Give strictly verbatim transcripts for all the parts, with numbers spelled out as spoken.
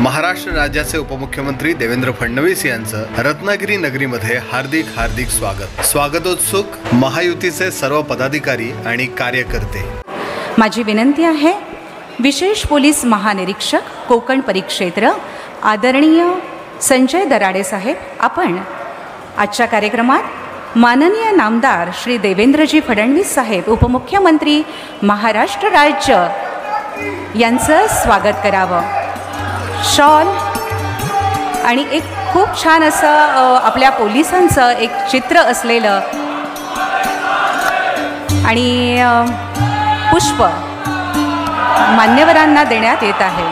महाराष्ट्र राज्याचे उपमुख्यमंत्री देवेंद्र फडणवीस यांचं रत्नागिरी नगरीमध्ये हार्दिक हार्दिक स्वागत। स्वागतोत्सुक महायुतीचे सर्व पदाधिकारी आणि कार्यकर्ते। माझी विनंती आहे, विशेष पोलीस महानिरीक्षक कोकण परिक्षेत्र आदरणीय संजय दराडे साहेब, आपण आजच्या कार्यक्रमात माननीय नामदार श्री देवेंद्रजी फडणवीस साहेब उपमुख्यमंत्री महाराष्ट्र राज्य यांचं स्वागत करावं। शॉल आणि एक खूप छान असं आपल्या पोलिसांचं एक चित्र असलेलं आणि पुष्प मान्यवरांना देण्यात येत आहे।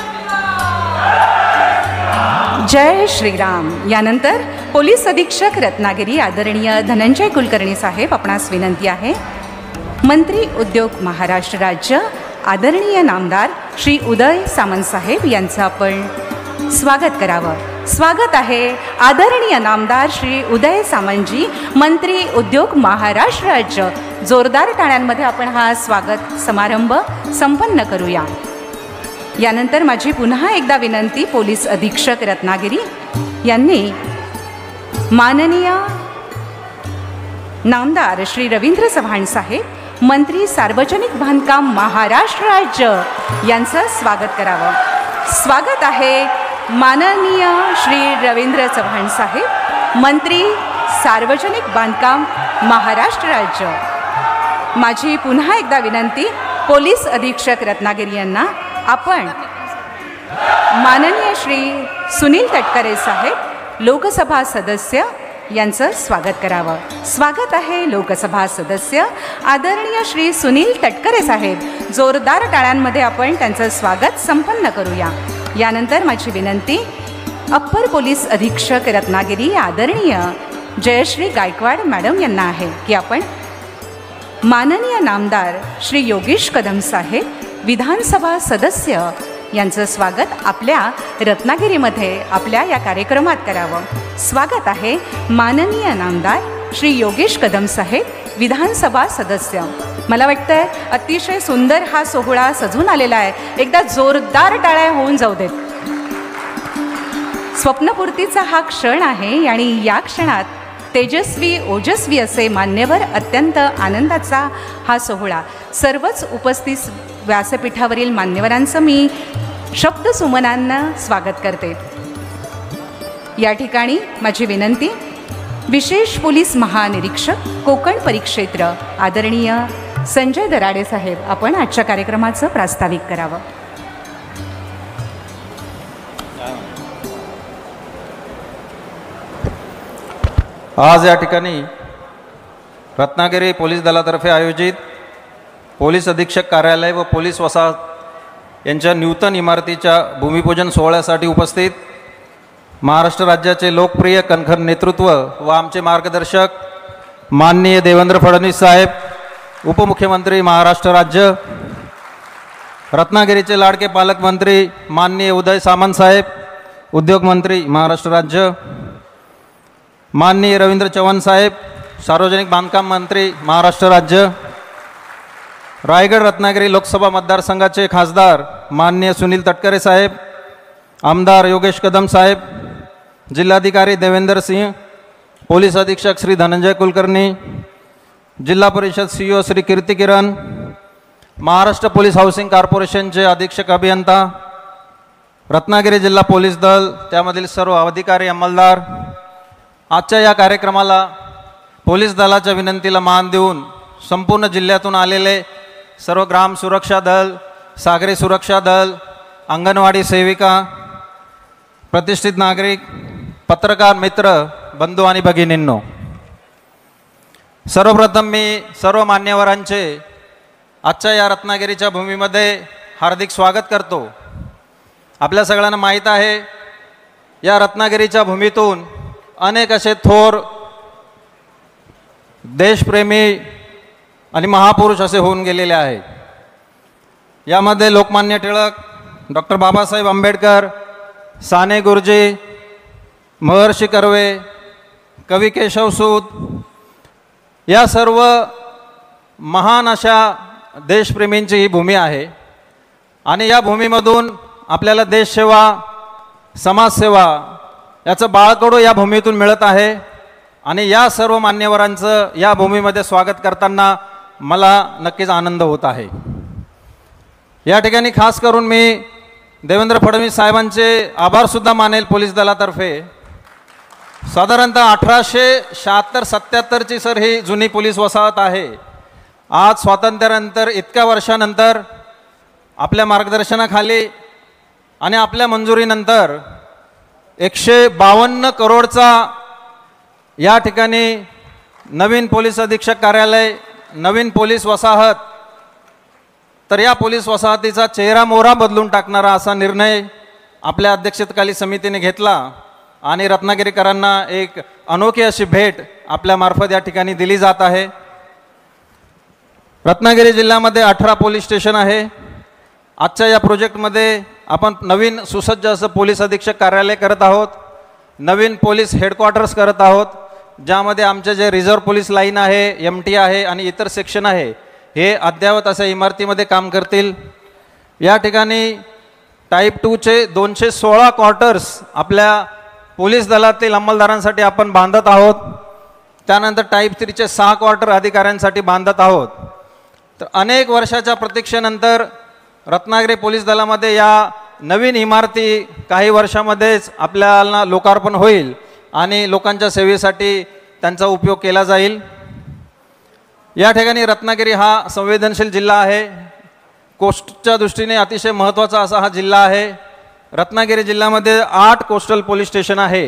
जय श्रीराम। यानंतर पोलीस अधीक्षक रत्नागिरी आदरणीय धनंजय कुलकर्णी साहेब, आपणास विनंती आहे, मंत्री उद्योग महाराष्ट्र राज्य आदरणीय नामदार श्री उदय सामंत साहेब यांचं आपण स्वागत करावं। स्वागत आहे आदरणीय नामदार श्री उदय सामंतजी, मंत्री उद्योग महाराष्ट्र राज्य। जोरदार टाळ्यांमध्ये आपण हा स्वागत समारंभ संपन्न करूया। यानंतर माझी पुन्हा एकदा विनंती, पोलीस अधीक्षक रत्नागिरी यांनी माननीय नामदार श्री रवींद्र चव्हाण साहेब, मंत्री सार्वजनिक बांधकाम महाराष्ट्र राज्य यांचं स्वागत करावं। स्वागत आहे माननीय श्री रवींद्र चव्हाण साहेब, मंत्री सार्वजनिक बांधकाम महाराष्ट्र राज्य। माझी पुन्हा एकदा विनंती, पोलीस अधीक्षक रत्नागिरी यांना आपण माननीय श्री सुनील तटकरे साहेब, लोकसभा सदस्य यांचं स्वागत करावं। स्वागत आहे लोकसभा सदस्य आदरणीय श्री सुनील तटकरे साहेब। जोरदार टाळ्यांमध्ये आपण त्यांचं स्वागत संपन्न करूया। यानंतर माझी विनंती, अप्पर पोलीस अधीक्षक रत्नागिरी आदरणीय जयश्री गायकवाड मॅडम यांना आहे की आपण माननीय नामदार श्री योगेश कदम साहेब, विधानसभा सदस्य यांचं स्वागत आपल्या रत्नागिरीमध्ये आपल्या या कार्यक्रमात करावं। स्वागत आहे माननीय नामदार श्री योगेश कदम साहेब, विधानसभा सदस्य। मला वाटतंय अतिशय सुंदर हा सोहळा सजून आलेला आहे, एकदा जोरदार टाळ्या होऊन जाऊ देत। स्वप्नपूर्तीचा हा क्षण आहे आणि या क्षणात तेजस्वी ओजस्वी असे मान्यवर, अत्यंत आनंदाचा हा सोहळा। सर्वच उपस्थित व्यासपीठावरील मान्यवरांचं मी शब्द सुमनांना स्वागत करते। या ठिकाणी माझी विनंती, विशेष पोलीस महानिरीक्षक कोकण परिक्षेत्र आदरणीय संजय दराडे साहेब, आपण आजच्या कार्यक्रमाचं प्रास्ताविक करावं। आज या ठिकाणी रत्नागिरी पोलीस दलातर्फे आयोजित पोलीस अधीक्षक कार्यालय व पोलीस वसाहत यांच्या नूतन इमारतीच्या भूमिपूजन सोहळ्यासाठी उपस्थित महाराष्ट्र राज्याचे लोकप्रिय कणखर नेतृत्व व आमचे मार्गदर्शक माननीय देवेंद्र फडणवीस साहेब, उपमुख्यमंत्री महाराष्ट्र राज्य, रत्नागिरीचे लाडके पालकमंत्री माननीय उदय सामंत साहेब, उद्योगमंत्री महाराष्ट्र राज्य, माननीय रवींद्र चव्हाण साहेब, सार्वजनिक बांधकाम मंत्री महाराष्ट्र राज्य, रायगड रत्नागिरी लोकसभा मतदारसंघाचे खासदार माननीय सुनील तटकरे साहेब, आमदार योगेश कदम साहेब, जिल्हाधिकारी देवेंद्र सिंह, पोलीस अधीक्षक Shri Dhananjay Kulkarni, Zilla Parishad CEO Shri Kirti Kiran, Maharashtra police housing कॉर्पोरेशनचे अधीक्षक अभियंता, रत्नागिरी जिल्हा पोलीस दल, त्यामधील सर्व अधिकारी अंमलदार, आजच्या या कार्यक्रमाला पोलीस दलाच्या विनंतीला मान देऊन संपूर्ण जिल्ह्यातून आलेले सर्व ग्राम सुरक्षा दल, सागरी सुरक्षा दल, अंगणवाडी सेविका, प्रतिष्ठित नागरिक, पत्रकार मित्र, बंधू आणि भगिनींनो, सर्वप्रथम मी सर्व मान्यवरांचे आजच्या या रत्नागिरीच्या भूमीमध्ये हार्दिक स्वागत करतो। आपल्या सगळ्यांना माहीत आहे, या रत्नागिरीच्या भूमीतून अनेक असे थोर देशप्रेमी आणि महापुरुष असे होऊन गेलेले आहे। यामध्ये लोकमान्य टिळक, डॉक्टर बाबासाहेब आंबेडकर, साने गुरुजी, महर्षी कर्वे, कवी केशवसूत, या सर्व महान अशा देशप्रेमींची ही भूमी आहे। आणि या भूमीमधून आपल्याला देशसेवा, समाजसेवा याचं बाळकडू या भूमीतून मिळत आहे आणि या सर्व मान्यवरांचं या भूमीमध्ये स्वागत करताना मला नक्कीच आनंद होत आहे। या ठिकाणी खास करून मी देवेंद्र फडणवीस साहेबांचे आभारसुद्धा मानेल पोलीस दलातर्फे। साधारणतः अठराशे शहात्तर सत्याहत्तरची सर ही जुनी पोलीस वसाहत आहे। आज स्वातंत्र्यानंतर इतक्या वर्षानंतर आपल्या मार्गदर्शनाखाली आणि आपल्या मंजुरीनंतर एकशे बावन्न करोडचा या ठिकाणी नवीन पोलीस अधीक्षक कार्यालय, नवीन पोलीस वसाहत, तर या पोलीस वसाहतीचा चेहरा मोहरा बदलून टाकणारा असा निर्णय आपल्या अध्यक्षतेखाली समितीने घेतला आणि रत्नागिरीकरांना एक अनोखी अशी भेट आपल्या मार्फत या ठिकाणी दिली जात आहे। रत्नागिरी जिल्ह्यामध्ये अठरा पोलीस स्टेशन आहे। आजच्या या प्रोजेक्टमध्ये आपण नवीन सुसज्ज असं पोलीस अधीक्षक कार्यालय करत आहोत, नवीन पोलीस हेडक्वार्टर्स करत आहोत, ज्यामध्ये आमचे जे रिझर्व्ह पोलीस लाईन आहे, एम टी आहे आणि इतर सेक्शन आहे हे अद्ययावत अशा इमारतीमध्ये काम करतील। या ठिकाणी टाईप टूचे दोनशे सोळा क्वार्टर्स आपल्या पोलीस दलातील अंमलदारांसाठी आपण बांधत आहोत। त्यानंतर टाईप थ्रीचे सहा क्वार्टर अधिकाऱ्यांसाठी बांधत आहोत। तर अनेक वर्षाच्या प्रतीक्षेनंतर रत्नागिरी पोलीस दलामध्ये या नवीन इमारती काही वर्षामध्येच आपल्याला लोकार्पण होईल आणि लोकांच्या सेवेसाठी त्यांचा उपयोग केला जाईल। या ठिकाणी रत्नागिरी हा संवेदनशील जिल्हा आहे, कोस्टच्या दृष्टीने अतिशय महत्त्वाचा असा हा जिल्हा आहे। रत्नागिरी जिल्ह्यामध्ये आठ कोस्टल पोलीस स्टेशन आहे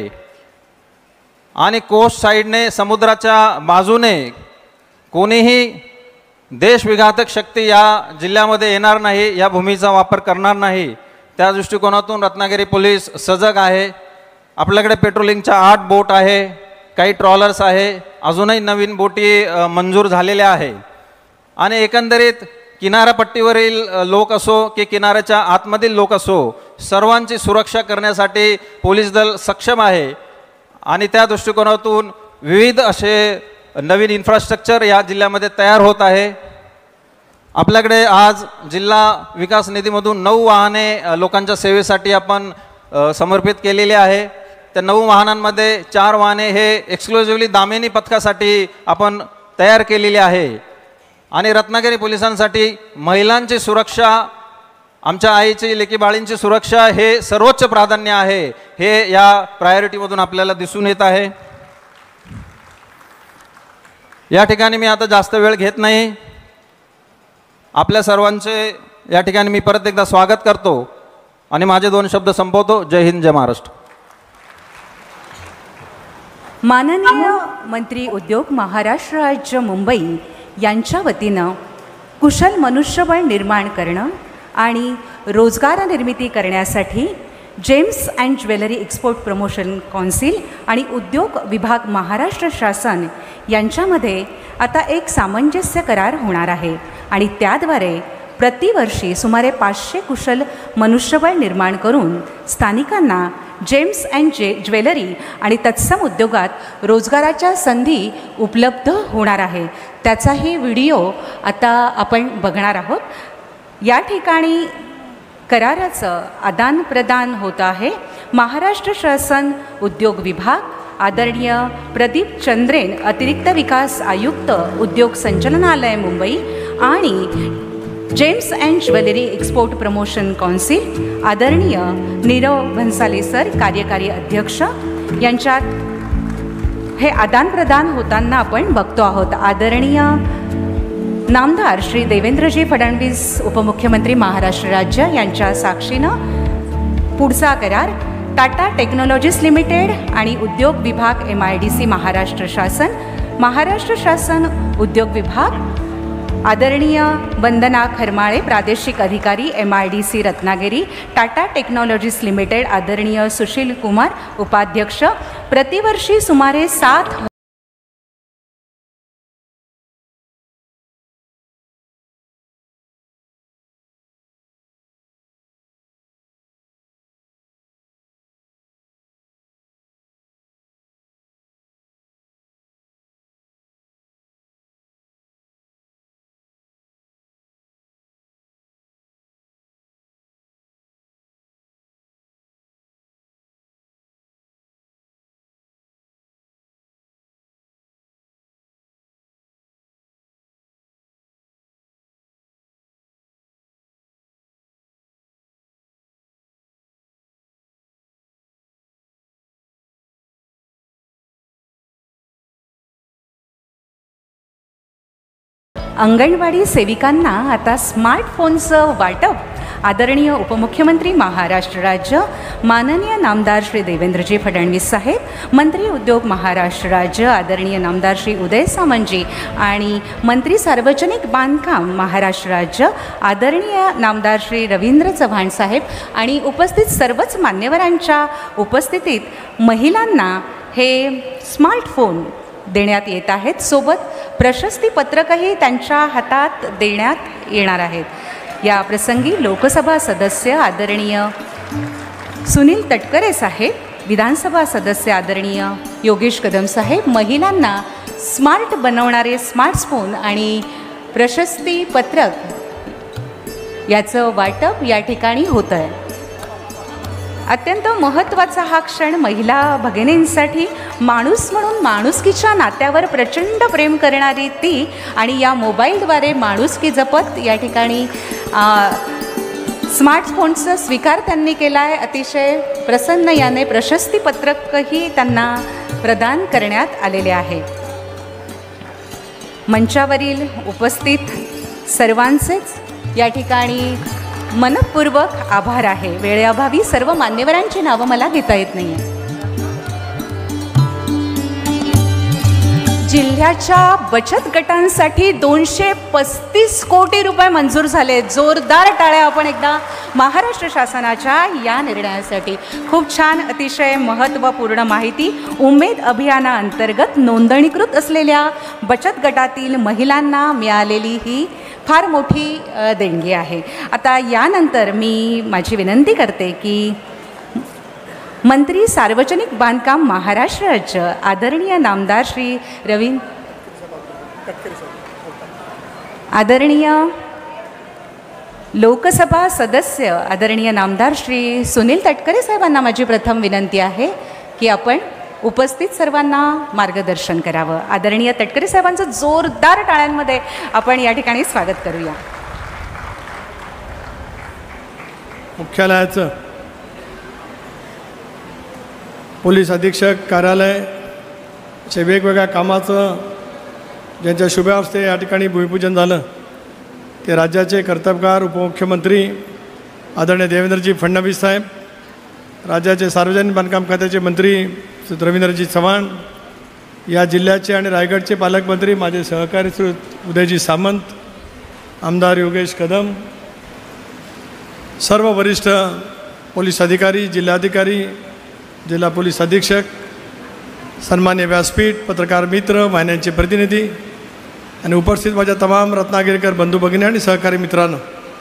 आणि कोस्ट साईडने समुद्राच्या बाजूने कोणीही देशविघातक शक्ती या जिल्ह्यामध्ये येणार नाही, या भूमीचा वापर करणार नाही। त्या दृष्टिकोनातून रत्नागिरी पोलीस सजग आहे। आपल्याकडे पेट्रोलिंगच्या आठ बोट आहे, काही ट्रॉलर्स आहे, अजूनही नवीन बोटी मंजूर झालेल्या आहे आणि एकंदरीत किनारपट्टीवरील लोक असो की किनाऱ्याच्या आतमधील लोक असो, सर्वांची सुरक्षा करण्यासाठी पोलीस दल सक्षम आहे आणि त्या दृष्टिकोनातून विविध असे नवीन इन्फ्रास्ट्रक्चर या जिल्ह्यामध्ये तयार होत आहे। आपल्याकडे आज जिल्हा विकास निधीमधून नऊ वाहने लोकांच्या सेवेसाठी आपण समर्पित केलेले आहे। त्या नऊ वाहनांमध्ये चार वाहने हे एक्सक्लुझिव्हली दामिनी पथकासाठी आपण तयार केलेली आहे आणि रत्नागिरी पोलिसांसाठी महिलांची सुरक्षा, आमच्या आईची लेकी बाळींची सुरक्षा हे सर्वोच्च प्राधान्य आहे, हे या प्रायोरिटीमधून आपल्याला दिसून येत आहे। या ठिकाणी मी आता जास्त वेळ घेत नाही, आपल्या सर्वांचे या ठिकाणी मी परत एकदा स्वागत करतो आणि माझे दोन शब्द संपवतो। जय हिंद, जय महाराष्ट्र। माननीय मंत्री उद्योग महाराष्ट्र राज्य मुंबई यांच्या वतीनं कुशल मनुष्यबळ निर्माण करणं आणि रोजगार निर्मिती करण्यासाठी gems and jewellery export promotion council आणि उद्योग विभाग महाराष्ट्र शासन यांच्यामध्ये आता एक सामंजस्य करार होणार आहे आणि त्याद्वारे प्रतिवर्षी सुमारे पाचशे कुशल मनुष्यबळ निर्माण करून स्थानिकांना जेम्स अँड जे ज्वेलरी आणि तत्सम उद्योगात रोजगाराच्या संधी उपलब्ध होणार आहे। त्याचाही व्हिडिओ आता आपण बघणार आहोत। या ठिकाणी कराराचं आदानप्रदान होत आहे। महाराष्ट्र शासन उद्योग विभाग आदरणीय प्रदीप चंद्रेन अतिरिक्त विकास आयुक्त उद्योग संचालनालय मुंबई आणि gems and jewellery export promotion council आदरणीय नीरव भन्साले सर कार्यकारी अध्यक्ष यांच्यात हे आदानप्रदान होताना आपण बघतो आहोत। आदरणीय नामदार श्री देवेंद्रजी फडणवीस उपमुख्यमंत्री महाराष्ट्र राज्य यांच्या साक्षीनं पुढचा करार टाटा टेक्नॉलॉजीज लिमिटेड आणि उद्योग विभाग M I D C Maharashtra शासन, महाराष्ट्र शासन उद्योग विभाग आदरणीय वंदना खरमाळे प्रादेशिक अधिकारी M I D C Ratnagiri, Tata technologies limited आदरणीय सुशील कुमार उपाध्यक्ष, प्रतिवर्षी सुमारे सात अंगणवाडी सेविकांना आता स्मार्टफोनचं वाटप आदरणीय उपमुख्यमंत्री महाराष्ट्र राज्य माननीय नामदार श्री देवेंद्रजी फडणवीस साहेब, मंत्री उद्योग महाराष्ट्र राज्य आदरणीय नामदार श्री उदय सामंतजी आणि मंत्री सार्वजनिक बांधकाम महाराष्ट्र राज्य आदरणीय नामदार श्री रवींद्र चव्हाण साहेब आणि उपस्थित सर्वच मान्यवरांच्या उपस्थितीत महिलांना हे स्मार्टफोन देण्यात येत आहेत. सोबत प्रशस्तीपत्रकही त्यांच्या हातात देण्यात येणार आहेत. या प्रसंगी लोकसभा सदस्य आदरणीय सुनील तटकरे साहेब, विधानसभा सदस्य आदरणीय योगेश कदम साहेब महिलांना स्मार्ट बनवणारे स्मार्टफोन आणि प्रशस्तीपत्रक याचं वाटप या ठिकाणी होतं आहे. अत्यंत महत्त्वाचा हा क्षण महिला भगिनींसाठी. माणूस म्हणून माणुसकीच्या नात्यावर प्रचंड प्रेम करणारी ती आणि या मोबाईलद्वारे माणुसकी जपत या ठिकाणी स्मार्टफोनचा स्वीकार त्यांनी केला आहे. अतिशय प्रसन्न याने प्रशस्तीपत्रकही त्यांना प्रदान करण्यात आलेले आहे. मंचावरील उपस्थित सर्वांचेच या ठिकाणी मनपूर्वक आभार आहे. वेळेअभावी सर्व मान्यवरांची नावं मला घेता येत नाही. जिल्ह्याच्या बचत गटांसाठी दोनशे पस्तीस कोटी रुपये मंजूर झाले. जोरदार टाळ्या आपण एकदा महाराष्ट्र शासनाच्या या निर्णयासाठी. खूप छान, अतिशय महत्त्वपूर्ण माहिती. उमेद अभियानाअंतर्गत नोंदणीकृत असलेल्या बचत गटातील महिलांना मिळालेली ही फार मोठी देणगी आहे. आता यानंतर मी माझी विनंती करते की मंत्री सार्वजनिक बांधकाम महाराष्ट्र राज्य आदरणीय नामदार श्री रवींद्र आदरणीय लोकसभा सदस्य आदरणीय नामदार श्री सुनील तटकरे साहेबांना माझी प्रथम विनंती आहे की आपण उपस्थित सर्वांना मार्गदर्शन करावं. आदरणीय तटकरे साहेबांचं जोरदार टाळ्यांमध्ये आपण या ठिकाणी स्वागत करूया. मुख्यालयाचं पोलीस अधीक्षक कार्यालयाचे वेगवेगळ्या कामाचं ज्यांच्या शुभ हस्ते या ठिकाणी भूमिपूजन झालं ते राज्याचे कर्तबगार उपमुख्यमंत्री आदरणीय देवेंद्रजी फडणवीस साहेब, राज्याचे सार्वजनिक बांधकाम खात्याचे मंत्री श्री रवींद्रजी चव्हाण, या जिल्ह्याचे आणि रायगडचे पालकमंत्री माझे सहकारी श्री उदयजी सामंत, आमदार योगेश कदम, सर्व वरिष्ठ पोलीस अधिकारी, जिल्हाधिकारी, जिल्हा पोलीस अधीक्षक, सन्मान्य व्यासपीठ, पत्रकार मित्र, वाहिन्यांचे प्रतिनिधी आणि उपस्थित माझ्या तमाम रत्नागिरीकर बंधू भगिनी आणि सहकारी मित्रांनो,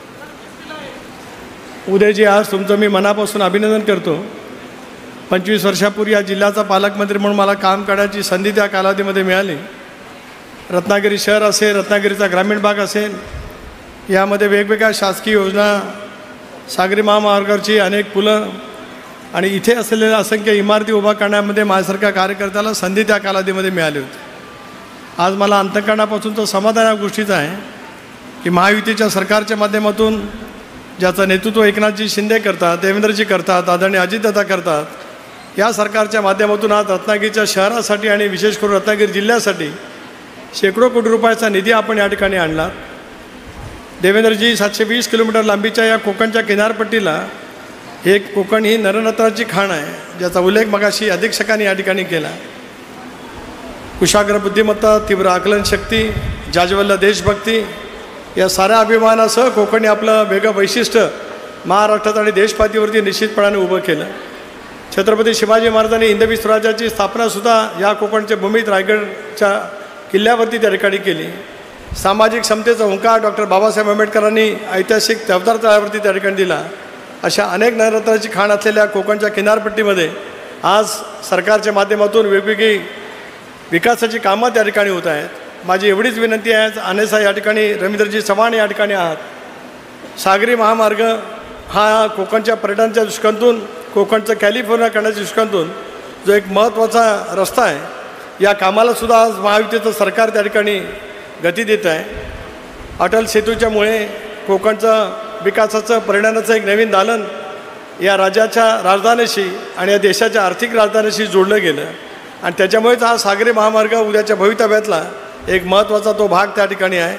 उदयजी आज तुमचं मी मनापासून अभिनंदन करतो. पंचवीस वर्षापूर्वी या जिल्ह्याचा पालकमंत्री म्हणून मला काम करण्याची संधी त्या कालावधीमध्ये मिळाली. रत्नागिरी शहर असेल, रत्नागिरीचा ग्रामीण भाग असेल, यामध्ये वेगवेगळ्या शासकीय योजना, सागरी महामार्गावरची अनेक पुलं आणि इथे असलेल्या असंख्य इमारती उभा करण्यामध्ये माझ्यासारख्या कार्यकर्त्याला संधी त्या कालावधीमध्ये मिळाली होती. आज मला अंतःकरणापासून समाधान या गोष्टीचं आहे की महायुतीच्या सरकारच्या माध्यमातून ज्याचं नेतृत्व एकनाथजी शिंदे करतात, देवेंद्रजी करतात, आदरणीय अजितदादा करतात, या सरकारच्या माध्यमातून आज रत्नागिरीच्या शहरासाठी आणि विशेष करून रत्नागिरी जिल्ह्यासाठी शेकडो कोटी रुपयाचा निधी आपण या ठिकाणी आणला. देवेंद्रजी सातशे वीस किलोमीटर लांबीच्या या कोकणच्या किनारपट्टीला एक कोकण ही नरनत्राची खाण आहे, ज्याचा उल्लेख मगाशी अधीक्षकांनी या ठिकाणी केला. कुशाग्र बुद्धिमत्ता, तीव्र आकलनशक्ती, जाज्वल्य देशभक्ती या साऱ्या अभिमानासह कोकणी आपलं वेगळं वैशिष्ट्य महाराष्ट्रात आणि देशपातळीवरती निश्चितपणाने उभं केलं. छत्रपती शिवाजी महाराजांनी हिंदवी स्वराज्याची स्थापनासुद्धा या कोकणच्या भूमीत रायगडच्या किल्ल्यावरती त्या ठिकाणी केली. सामाजिक समतेचा हुंकार डॉक्टर बाबासाहेब आंबेडकरांनी ऐतिहासिक चौदार तळ्यावरती त्या ठिकाणी दिला. अशा अनेक नररत्नाची खाण असलेल्या कोकणच्या किनारपट्टीमध्ये आज सरकारच्या माध्यमातून वेगवेगळी विकासाची कामं त्या ठिकाणी होत आहेत. माझी एवढीच विनंती आहे, अनेसा या ठिकाणी रवींद्रजी चव्हाण या ठिकाणी आहात. सागरी महामार्ग हा कोकणच्या पर्यटनाच्या दृष्टिकोनातून, कोकणचं कॅलिफोर्निया करण्याच्या दृष्टिकोनातून जो एक महत्त्वाचा रस्ता आहे, या कामालासुद्धा आज महायुतीचं सरकार त्या ठिकाणी गती देत आहे. अटल सेतूच्यामुळे कोकणचं विकासाचं परिणामाचं एक नवीन दालन या राज्याच्या राजधानीशी आणि या देशाच्या आर्थिक राजधानीशी जोडलं गेलं आणि त्याच्यामुळेच हा सागरी महामार्ग उद्याच्या भवितव्यातला एक महत्त्वाचा तो भाग त्या ठिकाणी आहे.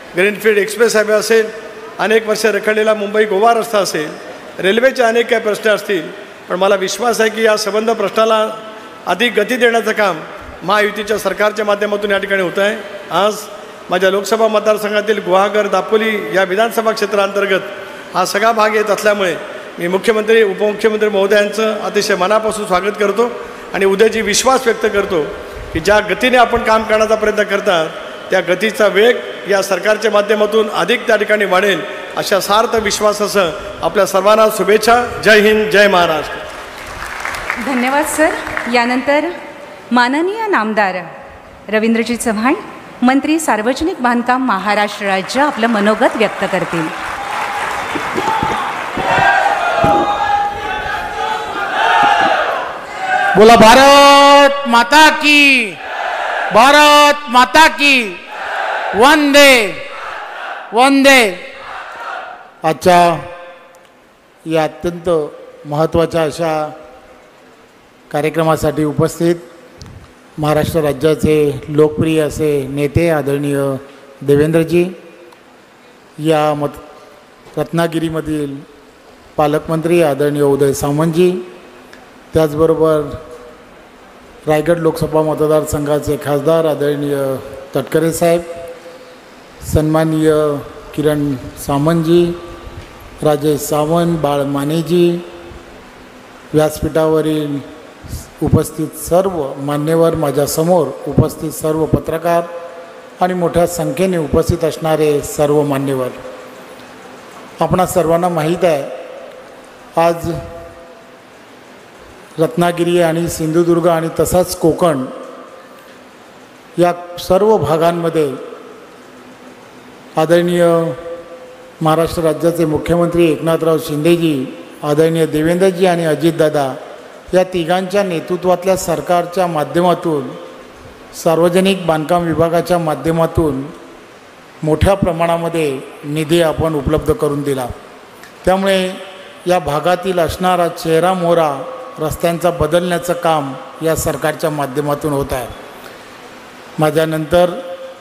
ग्रीनफील्ड एक्सप्रेस हायवे असेल, अनेक वर्ष रखडलेला मुंबई गोवा रस्ता असेल, रेल्वेचे अनेक काही प्रश्न असतील, पण मला विश्वास आहे की या संबंध प्रश्नाला अधिक गती देण्याचं काम महायुतीच्या सरकारच्या माध्यमातून या ठिकाणी होतं आहे. आज माझ्या लोकसभा मतदारसंघातील गुहागर दापोली या विधानसभा क्षेत्रांतर्गत हा सगळा भाग येत असल्यामुळे मी मुख्यमंत्री उपमुख्यमंत्री महोदयांचं अतिशय मनापासून स्वागत करतो आणि उद्याची विश्वास व्यक्त करतो की ज्या गतीने आपण काम करण्याचा प्रयत्न करतात त्या गतीचा वेग या सरकारच्या माध्यमातून अधिक त्या ठिकाणी वाढेल अशा सार्थ विश्वासासह आपल्या सर्वांना शुभेच्छा. जय हिंद, जय महाराष्ट्र. धन्यवाद सर. यानंतर माननीय नामदार रवींद्रजी चव्हाण, मंत्री सार्वजनिक बांधकाम महाराष्ट्र राज्य, आपलं मनोगत व्यक्त करतील. बोला भारत माता की, भारत माता की, वंदे वंदे. आजच्या या अत्यंत महत्त्वाच्या अशा कार्यक्रमासाठी उपस्थित महाराष्ट्र राज्याचे लोकप्रिय असे नेते आदरणीय देवेंद्रजी, या मत रत्नागिरीमधील पालकमंत्री आदरणीय उदय सामंतजी, त्याचबरोबर रायगड लोकसभा मतदारसंघाचे खासदार आदरणीय तटकरे साहेब, सन्माननीय किरण सामंतजी, राजेश सावंत, बाळ मानेजी, व्यासपीठावरील उपस्थित सर्व मान्यवर, माझ्यासमोर उपस्थित सर्व पत्रकार आणि मोठ्या संख्येने उपस्थित असणारे सर्व मान्यवर, आपणा सर्वांना माहीत आहे आज रत्नागिरी आणि सिंधुदुर्ग आणि तसाच कोकण या सर्व भागांमध्ये आदरणीय महाराष्ट्र राज्याचे मुख्यमंत्री एकनाथराव शिंदेजी, आदरणीय देवेंद्रजी आणि अजितदादा या तिघांच्या नेतृत्वातल्या सरकारच्या माध्यमातून सार्वजनिक बांधकाम विभागाच्या माध्यमातून मोठ्या प्रमाणामध्ये निधी आपण उपलब्ध करून दिला. त्यामुळे या भागातील असणारा चेहरा मोहरा रस्त्यांचा बदलण्याचं काम या सरकारच्या माध्यमातून होत आहे. माझ्यानंतर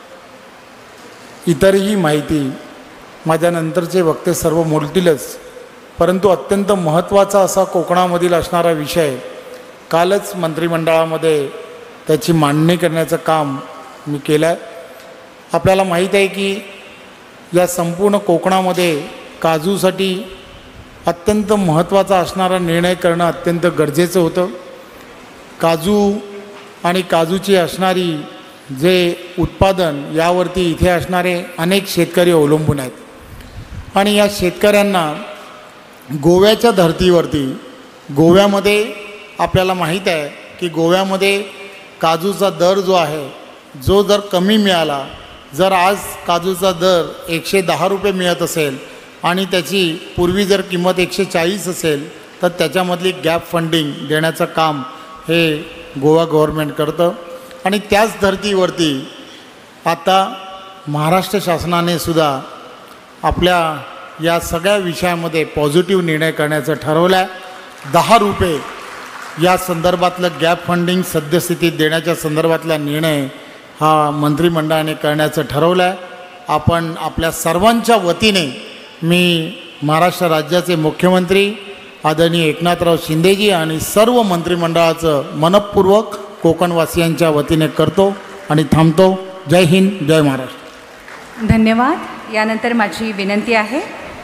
इतरही माहिती माझ्यानंतरचे वक्ते सर्व बोलतीलच, परंतु अत्यंत महत्त्वाचा असा कोकणामधील असणारा विषय कालच मंत्रिमंडळामध्ये त्याची मांडणी करण्याचं काम मी केलं आहे. आपल्याला माहीत आहे की या संपूर्ण कोकणामध्ये काजूसाठी अत्यंत महत्त्वाचा असणारा निर्णय करणं अत्यंत गरजेचं होतं. काजू आणि काजूची असणारी जे उत्पादन यावरती इथे असणारे अनेक शेतकरी अवलंबून आहेत आणि या शेतकऱ्यांना गोव्याच्या धर्तीवरती, गोव्यामध्ये आपल्याला माहीत आहे की गोव्यामध्ये काजूचा दर जो आहे, जो दर कमी मिळाला, जर आज काजूचा दर एकशे दहा रुपये मिळत असेल आणि त्याची पूर्वी जर किंमत एकशे चाळीस असेल तर त्याच्यामधली गॅप फंडिंग देण्याचं काम हे गोवा गव्हर्मेंट करतं. आणि त्याच धर्तीवरती आता महाराष्ट्र शासनाने सुद्धा आपल्या या सगळ्या विषयामध्ये पॉझिटिव्ह निर्णय करण्याचं ठरवलं आहे. दहा रुपये या संदर्भातलं गॅप फंडिंग सद्यस्थितीत देण्याच्या संदर्भातला निर्णय हा मंत्रिमंडळाने करण्याचं ठरवलं आहे. आपण आपल्या सर्वांच्या वतीने मी महाराष्ट्र राज्याचे मुख्यमंत्री आदरणीय एकनाथराव शिंदेजी आणि सर्व मंत्रिमंडळाचं मनपूर्वक कोकणवासियांच्या वतीने करतो आणि थांबतो. जय हिंद, जय महाराष्ट्र. धन्यवाद. यानंतर माझी विनंती आहे,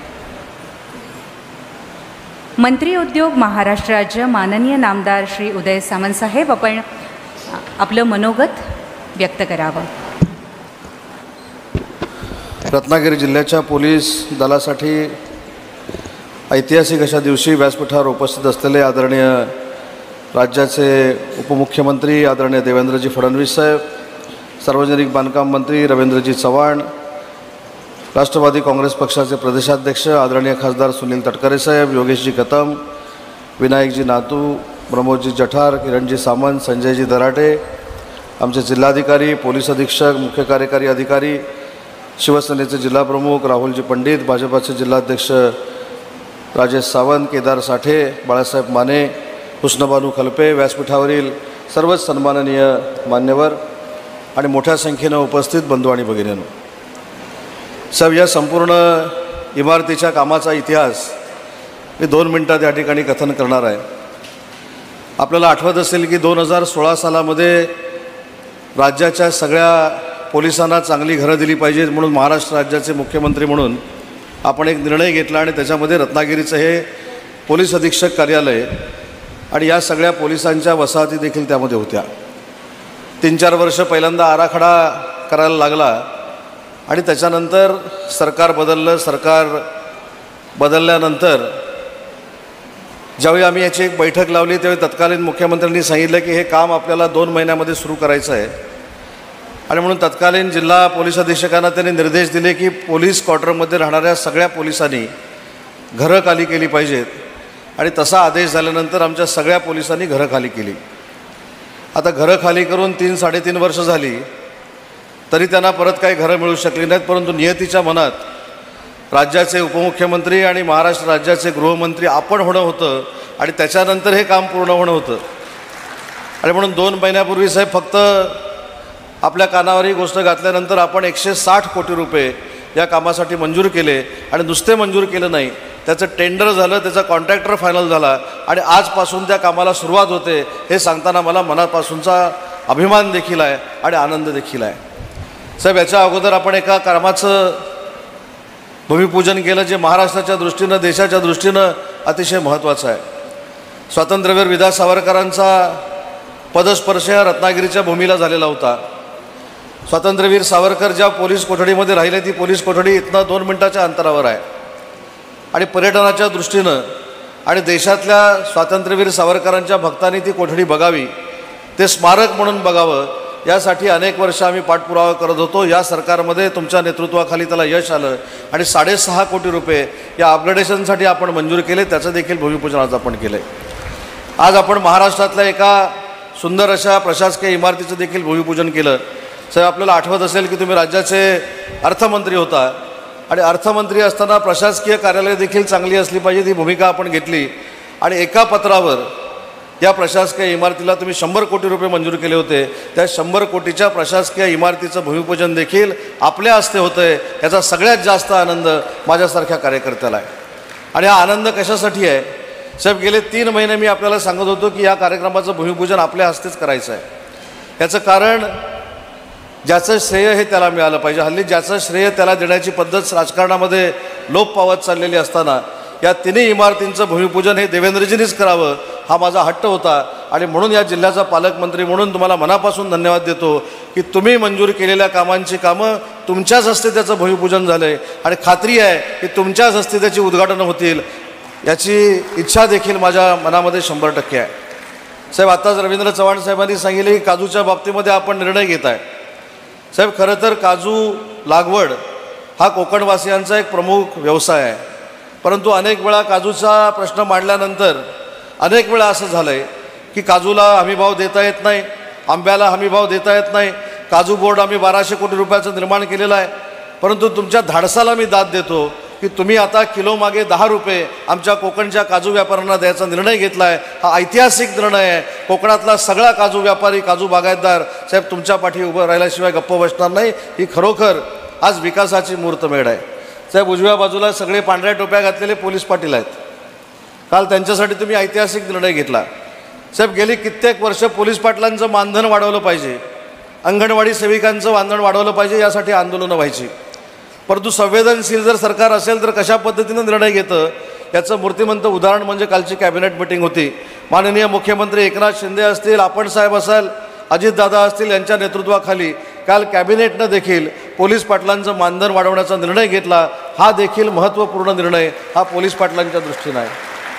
मंत्री उद्योग महाराष्ट्र राज्य माननीय नामदार श्री उदय सामंत साहेब, आपण आपलं मनोगत व्यक्त करावं. रत्नागिरी जिल्ह्याच्या पोलीस दलासाठी ऐतिहासिक अशा दिवशी व्यासपीठावर उपस्थित असलेले आदरणीय राज्याचे उपमुख्यमंत्री आदरणीय देवेंद्रजी फडणवीस साहेब, सार्वजनिक बांधकाम मंत्री रवींद्रजी चव्हाण, राष्ट्रवादी काँग्रेस पक्षाचे प्रदेशाध्यक्ष आदरणीय खासदार सुनील तटकरे साहेब, योगेशजी कतम, विनायकजी नातू, प्रमोदजी जठार, किरणजी सामंत, संजयजी दराटे, आमचे जिल्हाधिकारी, पोलीस अधीक्षक, मुख्य कार्यकारी अधिकारी, शिवसेनेचे जिल्हाप्रमुख राहुलजी पंडित, भाजपाचे जिल्हाध्यक्ष राजेश सावंत, केदार साठे, बाळासाहेब माने, हुस्नबानू खलपे, व्यासपीठावरील सर्वच सन्माननीय मान्यवर आणि मोठ्या संख्येनं उपस्थित बंधू आणि भगिनींनो, साहेब, या संपूर्ण इमारतीच्या कामाचा इतिहास मी दोन मिनटात या ठिकाणी कथन करणार आहे. आपल्याला आठवत असेल की दोन हजार सोळा सालामध्ये राज्याच्या सगळ्या पोलिसांना चांगली घरं दिली पाहिजेत म्हणून महाराष्ट्र राज्याचे मुख्यमंत्री म्हणून आपण एक निर्णय घेतला आणि त्याच्यामध्ये रत्नागिरीचं हे पोलीस अधीक्षक कार्यालय आणि या सगळ्या पोलिसांच्या वसाहती देखील त्यामध्ये होत्या. तीन चार वर्ष पहिल्यांदा आराखडा करायला लागला आणि त्याच्यानंतर सरकार बदललं. सरकार बदलल्यानंतर ज्यावेळी आम्ही याची एक बैठक लावली त्यावेळी तत्कालीन मुख्यमंत्र्यांनी सांगितलं की हे काम आपल्याला दोन महिन्यामध्ये सुरू करायचं आहे आणि म्हणून तत्कालीन जिल्हा पोलीस अधीक्षकांना त्यांनी निर्देश दिले की पोलीस क्वार्टरमध्ये राहणाऱ्या सगळ्या पोलिसांनी घरं खाली केली पाहिजेत आणि तसा आदेश झाल्यानंतर आमच्या सगळ्या पोलिसांनी घरं खाली केली. आता घरं खाली करून तीन साडेतीन वर्ष झाली तरी त्यांना परत काही घरं मिळू शकली नाहीत. परंतु नियतीच्या मनात राज्याचे उपमुख्यमंत्री आणि महाराष्ट्र राज्याचे गृहमंत्री आपण होणं होतं आणि त्याच्यानंतर हे काम पूर्ण होणं होतं. आणि म्हणून दोन महिन्यापूर्वी साहेब फक्त आपल्या कानावर ही गोष्ट घातल्यानंतर आपण एकशे साठ कोटी रुपये या कामासाठी मंजूर केले आणि नुसते मंजूर केलं नाही, त्याचं टेंडर झालं, त्याचा कॉन्ट्रॅक्टर फायनल झाला आणि आजपासून त्या कामाला सुरुवात होते. हे सांगताना मला मनापासूनचा अभिमान देखील आहे आणि आनंद देखील आहे. साहेब, याच्या अगोदर आपण एका कामाचं भूमिपूजन केलं जे महाराष्ट्राच्या दृष्टीनं देशाच्या दृष्टीनं अतिशय महत्त्वाचं आहे. स्वातंत्र्यवीर विदा सावरकरांचा पदस्पर्श या रत्नागिरीच्या भूमीला झालेला होता. स्वातंत्र्यवीर सावरकर ज्या पोलीस कोठडीमध्ये राहिले ती पोलीस कोठडी इथनं दोन मिनटाच्या अंतरावर आहे आणि पर्यटनाच्या दृष्टीनं आणि देशातल्या स्वातंत्र्यवीर सावरकरांच्या भक्तांनी ती कोठडी बघावी, ते स्मारक म्हणून बघावं, यासाठी अनेक वर्ष आम्ही पाठपुरावा करत होतो. या सरकारमध्ये तुमच्या नेतृत्वाखाली त्याला यश आलं आणि साडेसहा कोटी रुपये या अपग्रेडेशनसाठी आपण मंजूर केले. त्याचं देखील भूमिपूजन आज आपण केलं आहे. आज आपण महाराष्ट्रातल्या एका सुंदर अशा प्रशासकीय इमारतीचं देखील भूमिपूजन केलं. साहेब, आपल्याला आठवत असेल की तुम्ही राज्याचे अर्थमंत्री होता आणि अर्थमंत्री असताना प्रशासकीय कार्यालय देखील चांगली असली पाहिजे ही भूमिका आपण घेतली आणि एका पत्रावर या प्रशासकीय इमारतीला तुम्ही शंभर कोटी रुपये मंजूर केले होते. त्या शंभर कोटीच्या प्रशासकीय इमारतीचं भूमिपूजन देखील आपल्या हस्ते होतं आहे. याचा सगळ्यात जास्त आनंद माझ्यासारख्या कार्यकर्त्याला आहे. आणि हा आनंद कशासाठी आहे साहेब? गेले तीन महिने मी आपल्याला सांगत होतो की या कार्यक्रमाचं भूमिपूजन आपल्या हस्तेच करायचं आहे. याचं कारण ज्याचं श्रेय हे त्याला मिळालं पाहिजे. हल्ली ज्याचं श्रेय त्याला देण्याची पद्धत राजकारणामध्ये लोप पावत चाललेली असताना या तिन्ही इमारतींचं भूमिपूजन हे देवेंद्रजींनीच करावं हा माझा हट्ट होता आणि म्हणून या जिल्ह्याचा पालकमंत्री म्हणून तुम्हाला मनापासून धन्यवाद देतो की तुम्ही मंजूर केलेल्या कामांची कामं तुमच्याच हस्ते त्याचं भूमिपूजन झालं आहे आणि खात्री आहे की तुमच्याच हस्ते त्याची उद्घाटनं होतील याची इच्छा देखील माझ्या मनामध्ये शंभर टक्के आहे. साहेब, आत्ताच रवींद्र चव्हाण साहेबांनी सांगितले की काजूच्या बाबतीमध्ये आपण निर्णय घेत आहे. साहेब, खरं तर काजू लागवड हा कोकणवासियांचा एक प्रमुख व्यवसाय आहे. परंतु अनेक वेळा काजूचा प्रश्न मांडल्यानंतर अनेक वेळा असं झालं आहे की काजूला हमीभाव देता येत नाही, आंब्याला हमीभाव देता येत नाही. काजू बोर्ड आम्ही बाराशे कोटी रुपयाचं निर्माण केलेलं आहे. परंतु तुमच्या धाडसाला मी दाद देतो की तुम्ही आता किलो मागे दहा रुपये आमच्या कोकणच्या काजू व्यापाऱ्यांना द्यायचा निर्णय घेतला आहे. हा ऐतिहासिक निर्णय आहे. कोकणातला सगळा काजू व्यापारी, काजू बागायतदार साहेब तुमच्या पाठी उभं राहिल्याशिवाय गप्प बसणार नाही. ही खरोखर आज विकासाची मुहूर्तमेढ आहे. साहेब, उजव्या बाजूला सगळे पांढऱ्या टोप्या घातलेले पोलीस पाटील आहेत. काल त्यांच्यासाठी तुम्ही ऐतिहासिक निर्णय घेतला. साहेब, गेली कित्येक वर्ष पोलीस पाटलांचं मानधन वाढवलं पाहिजे, अंगणवाडी सेविकांचं मानधन वाढवलं पाहिजे, यासाठी आंदोलनं व्हायची. परंतु संवेदनशील जर सरकार असेल तर कशा पद्धतीनं निर्णय घेतं याचं मूर्तिमंत उदाहरण म्हणजे कालची कॅबिनेट मिटिंग होती. माननीय मुख्यमंत्री एकनाथ शिंदे असतील, आपण साहेब असाल, अजितदादा असतील, यांच्या नेतृत्वाखाली काल कॅबिनेटनं देखील पोलीस पाटलांचं मानधन वाढवण्याचा निर्णय घेतला. हा देखील महत्त्वपूर्ण निर्णय हा पोलीस पाटलांच्या दृष्टीनं आहे.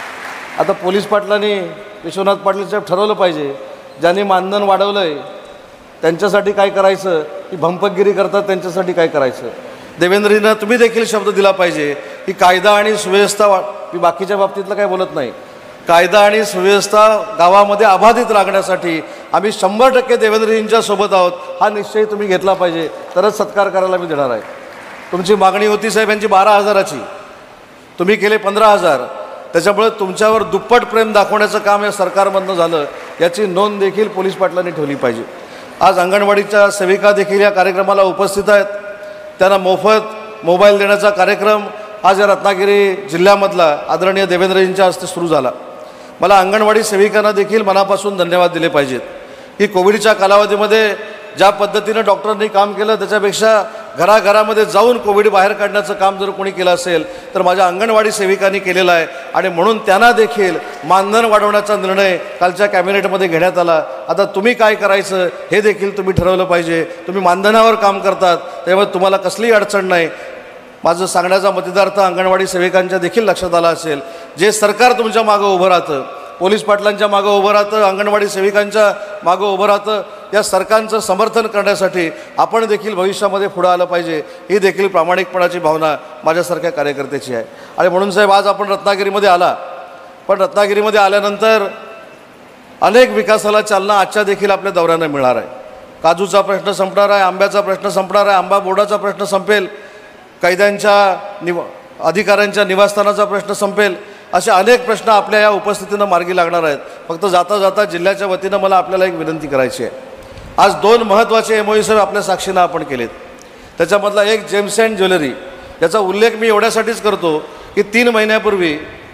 आता पोलीस पाटलांनी विश्वनाथ पाटील साहेब ठरवलं पाहिजे ज्यांनी मानधन वाढवलं आहे त्यांच्यासाठी काय करायचं, की भंपकगिरी करतात त्यांच्यासाठी काय करायचं. देवेंद्रजींना तुम्ही देखील शब्द दिला पाहिजे की कायदा आणि सुव्यवस्था वा मी बाकीच्या बाबतीतलं काय बोलत नाही, कायदा आणि सुव्यवस्था गावामध्ये अबाधित राखण्यासाठी आम्ही शंभर टक्के देवेंद्रजींच्या सोबत आहोत. हा निश्चय तुम्ही घेतला पाहिजे, तरच सत्कार करायला मी देणार आहे. तुमची मागणी होती साहेब यांची बारा हजाराची, तुम्ही केले पंधरा हजार. त्याच्यामुळे तुमच्यावर दुप्पट प्रेम दाखवण्याचं काम या सरकारमधनं झालं याची नोंद देखील पोलीस पाटलांनी ठेवली पाहिजे. आज अंगणवाडीच्या सेविका देखील या कार्यक्रमाला उपस्थित आहेत. त्यांना मोफत मोबाईल देण्याचा कार्यक्रम आज या रत्नागिरी जिल्ह्यामधला आदरणीय देवेंद्रजींच्या हस्ते सुरू झाला. मला अंगणवाडी सेविकांना देखील मनापासून धन्यवाद दिले पाहिजेत की कोविडच्या कालावधीमध्ये ज्या पद्धतीनं डॉक्टरांनी काम केलं त्याच्यापेक्षा घराघरामध्ये जाऊन कोविड बाहेर काढण्याचं काम जर कोणी केलं असेल तर माझ्या अंगणवाडी सेविकांनी केलेलं आहे. आणि म्हणून त्यांना देखील मानधन वाढवण्याचा निर्णय कालच्या कॅबिनेटमध्ये घेण्यात आला. आता तुम्ही काय करायचं हे देखील तुम्ही ठरवलं पाहिजे. तुम्ही मानधनावर काम करतात त्यामुळे तुम्हाला कसलीही अडचण नाही. माझं सांगण्याचा मतितार्थ अंगणवाडी सेविकांच्या देखील लक्षात आला असेल. जे सरकार तुमच्या मागं उभं राहतं, पोलीस पाटलांच्या मागं उभं राहतं, अंगणवाडी सेविकांच्या मागं उभं राहतं, या सरकारचं समर्थन करण्यासाठी आपण देखील भविष्यामध्ये पुढं आलं पाहिजे ही देखील प्रामाणिकपणाची भावना माझ्यासारख्या कार्यकर्त्याची आहे. आणि म्हणून साहेब आज आपण रत्नागिरीमध्ये आला, पण रत्नागिरीमध्ये आल्यानंतर अनेक विकासाला चालना आजच्या देखील आपल्या दौऱ्यानं मिळणार आहे. काजूचा प्रश्न संपणार आहे, आंब्याचा प्रश्न संपणार आहे, आंबा बोर्डाचा प्रश्न संपेल, कैद्यांच्या निव अधिकाऱ्यांच्या निवासस्थानाचा प्रश्न संपेल, असे अनेक प्रश्न आपल्या या उपस्थितीनं मार्गी लागणार आहेत. फक्त जाता जाता जिल्ह्याच्या वतीनं मला आपल्याला एक विनंती करायची आहे. आज दोन महत्त्वाचे एम ओ यू साहेब आपल्या साक्षीनं आपण केलेत. त्याच्यामधला एक जेम्स अँड ज्वेलरी, याचा उल्लेख मी एवढ्यासाठीच करतो की तीन महिन्यापूर्वी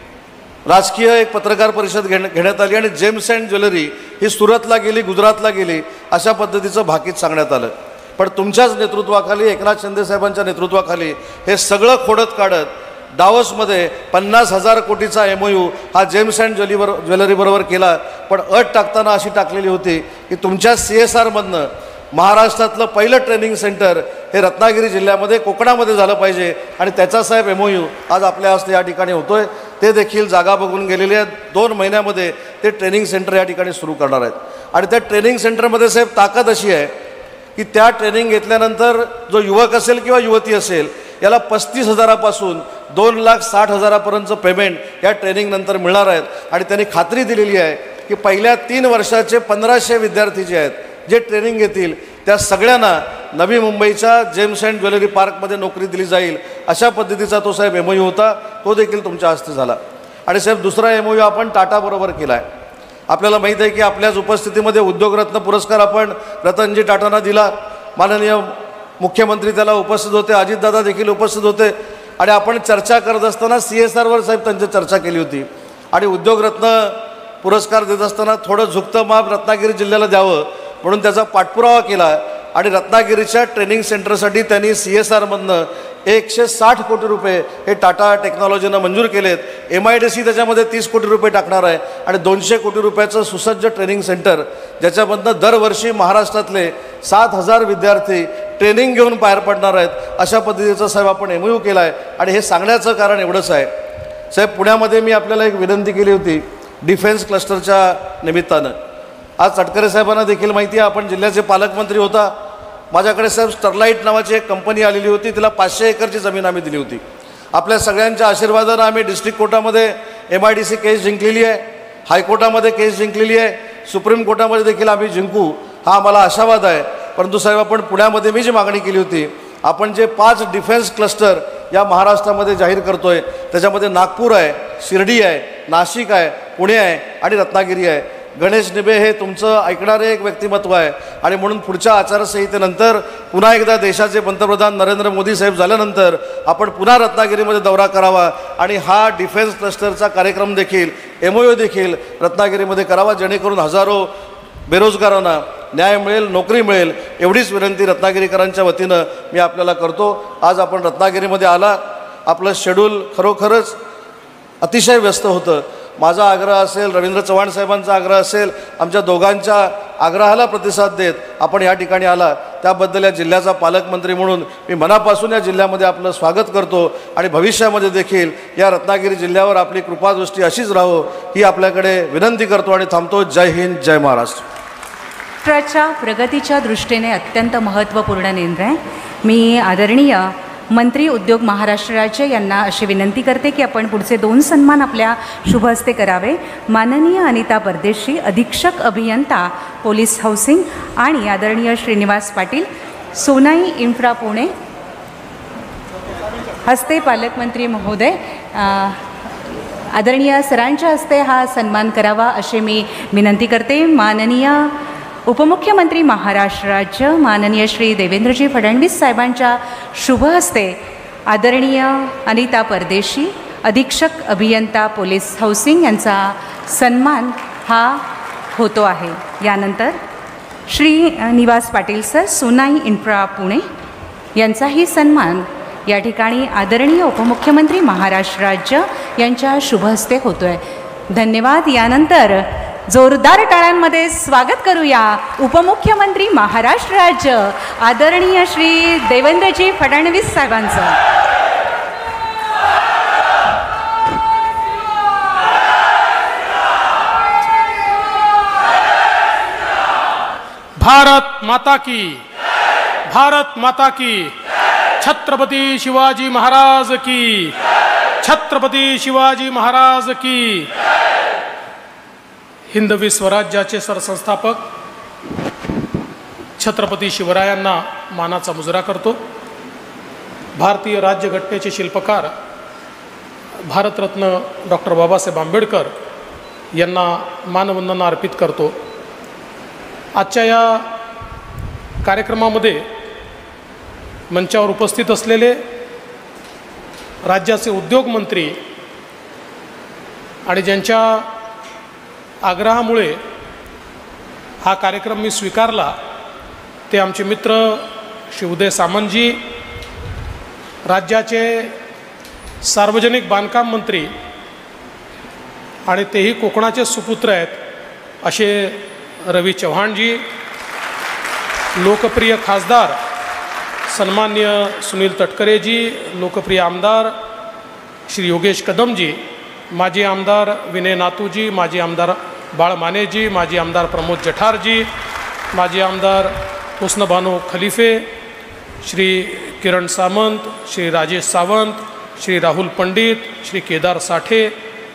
राजकीय एक पत्रकार परिषद घेण्या घेण्यात आली आणि जेम्स अँड ज्वेलरी ही सुरतला गेली, गुजरातला गेली, अशा पद्धतीचं भाकीत सांगण्यात आलं. पण तुमच्याच नेतृत्वाखाली, एकनाथ शिंदे साहेबांच्या नेतृत्वाखाली हे सगळं खोडत काढत डावसमध्ये पन्नास हजार कोटीचा एम ओ यू हा जेम्स अँड ज्वेलरीवर ज्वेलरीबरोबर केला. पण अट टाकताना अशी टाकलेली होती की तुमच्या सी एस आरमधनं महाराष्ट्रातलं पहिलं ट्रेनिंग सेंटर हे रत्नागिरी जिल्ह्यामध्ये कोकणामध्ये झालं पाहिजे. आणि त्याचा साहेब एम ओ यू आज आपल्या हस्ते या ठिकाणी होतो आहे. ते देखील जागा बघून गेलेले आहेत. दोन महिन्यामध्ये ते ट्रेनिंग सेंटर या ठिकाणी सुरू करणार आहेत. आणि त्या ट्रेनिंग सेंटरमध्ये साहेब ताकद अशी आहे की त्या ट्रेनिंग घेतल्यानंतर जो युवक असेल किंवा युवती असेल याला पस्तीस हजारापासून दोन लाख साठ हजारापर्यंतचं पेमेंट या ट्रेनिंगनंतर मिळणार आहेत. आणि त्यांनी खात्री दिलेली आहे की पहिल्या तीन वर्षाचे पंधराशे विद्यार्थी जे आहेत जे ट्रेनिंग घेतील त्या सगळ्यांना नवी मुंबईच्या जेम्स अँड ज्वेलरी पार्कमध्ये नोकरी दिली जाईल. अशा पद्धतीचा तो साहेब एम ओ यू होता, तो देखील तुमच्या हस्ते झाला. आणि साहेब दुसरा एम ओ यू आपण टाटाबरोबर केला आहे. आपल्याला माहीत आहे की आपल्याच उपस्थितीमध्ये उद्योगरत्न पुरस्कार आपण रतनजी टाटांना दिला. माननीय मुख्यमंत्री त्याला उपस्थित होते, अजितदादा देखील उपस्थित होते. आणि आपण चर्चा करत असताना सी एस आरवर साहेब त्यांची चर्चा केली होती. आणि उद्योगरत्न पुरस्कार देत असताना थोडं झुकतं माप रत्नागिरी जिल्ह्याला द्यावं म्हणून त्याचा पाठपुरावा केला. आणि रत्नागिरीच्या ट्रेनिंग सेंटरसाठी त्यांनी सी एस आरमधनं एकशे साठ कोटी रुपये हे टाटा टेक्नॉलॉजीनं मंजूर केलेत. एम आय डी सी त्याच्यामध्ये तीस कोटी रुपये टाकणार आहे. आणि दोनशे कोटी रुपयाचं सुसज्ज ट्रेनिंग सेंटर ज्याच्यामधनं दरवर्षी महाराष्ट्रातले सात हजार विद्यार्थी ट्रेनिंग घेऊन बाहेर पडणार आहेत. अशा पद्धतीचा साहेब आपण एम ओ यू केला आहे. आणि हे सांगण्याचं कारण एवढंच आहे साहेब, पुण्यामध्ये मी आपल्याला एक विनंती केली होती डिफेन्स क्लस्टरच्या निमित्तानं. आज तटकरे साहेबांना देखील माहिती आहे, आपण जिल्ह्याचे पालकमंत्री होता. माझ्याकडे साहेब स्टरलाईट नावाची एक कंपनी आलेली होती, तिला पाचशे एकरची जमीन आम्ही दिली होती. आपल्या सगळ्यांच्या आशीर्वादानं आम्ही डिस्ट्रिक्ट कोर्टामध्ये M I D C case जिंकलेली आहे, हायकोर्टामध्ये केस जिंकलेली आहे, सुप्रीम कोर्टामध्ये देखील आम्ही जिंकू हा आम्हाला आशावाद आहे. परंतु साहेब आपण पुण्यामध्ये मी जी मागणी केली होती, आपण जे पाच डिफेन्स क्लस्टर या महाराष्ट्रामध्ये जाहीर करतो आहे त्याच्यामध्ये नागपूर आहे, शिर्डी आहे, नाशिक आहे, पुणे आहे आणि रत्नागिरी आहे. गणेश निबे हे तुमचं ऐकणारे एक व्यक्तिमत्व आहे. आणि म्हणून पुढच्या आचारसंहितेनंतर पुन्हा एकदा देशाचे पंतप्रधान नरेंद्र मोदी साहेब झाल्यानंतर आपण पुन्हा रत्नागिरीमध्ये दौरा करावा आणि हा डिफेन्स क्लस्टरचा कार्यक्रम देखील एम ओ यू देखील रत्नागिरीमध्ये करावा, जेणेकरून हजारो बेरोजगारांना न्याय मिळेल, नोकरी मिळेल. एवढीच विनंती रत्नागिरीकरांच्या वतीनं मी आपल्याला करतो. आज आपण रत्नागिरीमध्ये आला, आपलं शेड्यूल खरोखरच अतिशय व्यस्त होतं. माझा आग्रह असेल, रवींद्र चव्हाण साहेबांचा आग्रह असेल, आमच्या दोघांच्या आग्रहाला प्रतिसाद देत आपण या ठिकाणी आला, त्याबद्दल या जिल्ह्याचा पालकमंत्री म्हणून मी मनापासून या जिल्ह्यामध्ये आपलं स्वागत करतो. आणि भविष्यामध्ये देखील या रत्नागिरी जिल्ह्यावर आपली कृपादृष्टी अशीच राहो ही आपल्याकडे विनंती करतो आणि थांबतो. जय हिंद, जय महाराष्ट्र. राष्ट्राच्या प्रगतीच्या दृष्टीने अत्यंत महत्त्वपूर्ण निर्णय. मी आदरणीय मंत्री उद्योग महाराष्ट्र राज्य यांना अशी विनंती करते की आपण पुढचे दोन सन्मान आपल्या शुभ हस्ते करावे. माननीय अनिता परदेशी, अधीक्षक अभियंता पोलीस हाऊसिंग, आणि आदरणीय श्रीनिवास पाटील, सोनाई इन्फ्रा पुणे हस्ते पालकमंत्री महोदय, आदरणीय सरांच्या हस्ते हा सन्मान करावा अशी मी विनंती करते. माननीय उपमुख्यमंत्री महाराष्ट्र राज्य माननीय श्री देवेंद्रजी फडणवीस साहेबांच्या शुभ हस्ते आदरणीय अनिता परदेशी, अधीक्षक अभियंता पोलीस हाऊसिंग यांचा सन्मान हा होतो आहे. यानंतर Shrinivas Patil sir, Sonai infra Pune यांचाही सन्मान या ठिकाणी आदरणीय उपमुख्यमंत्री महाराष्ट्र राज्य यांच्या शुभहस्ते होतो आहे. धन्यवाद. यानंतर जोरदार टाळ्यांमध्ये स्वागत करूया उपमुख्यमंत्री महाराष्ट्र राज्य आदरणीय श्री देवेंद्रजी फडणवीस साहेबांचं. भारत माता की, भारत माता की, छत्रपती शिवाजी महाराज की, छत्रपती शिवाजी महाराज की. हिंदवी स्वराज्याचे सरसंस्थापक छत्रपती शिवरायांना मानाचा मुजरा करतो. भारतीय राज्यघटनेचे शिल्पकार भारतरत्न डॉक्टर बाबासाहेब आंबेडकर यांना मानवंदना अर्पित करतो. आजच्या या कार्यक्रमामध्ये मंचावर उपस्थित असलेले राज्याचे उद्योगमंत्री आणि ज्यांच्या आग्रहामुळे हा कार्यक्रम मी स्वीकारला ते आमचे मित्र श्री उदय सामंतजी, राज्याचे सार्वजनिक बांधकाम मंत्री आणि तेही कोकणाचे सुपुत्र आहेत असे रवी चव्हाणजी, लोकप्रिय खासदार सन्मान्य सुनील तटकरेजी, लोकप्रिय आमदार श्री योगेश कदमजी, माजी आमदार विनय नातूजी, माजी आमदार बाळ मानेजी, माजी आमदार प्रमोद जठारजी, माजी आमदार हुस्नबानो खलिफे, श्री किरण सामंत, श्री राजेश सावंत, श्री राहुल पंडित, श्री केदार साठे,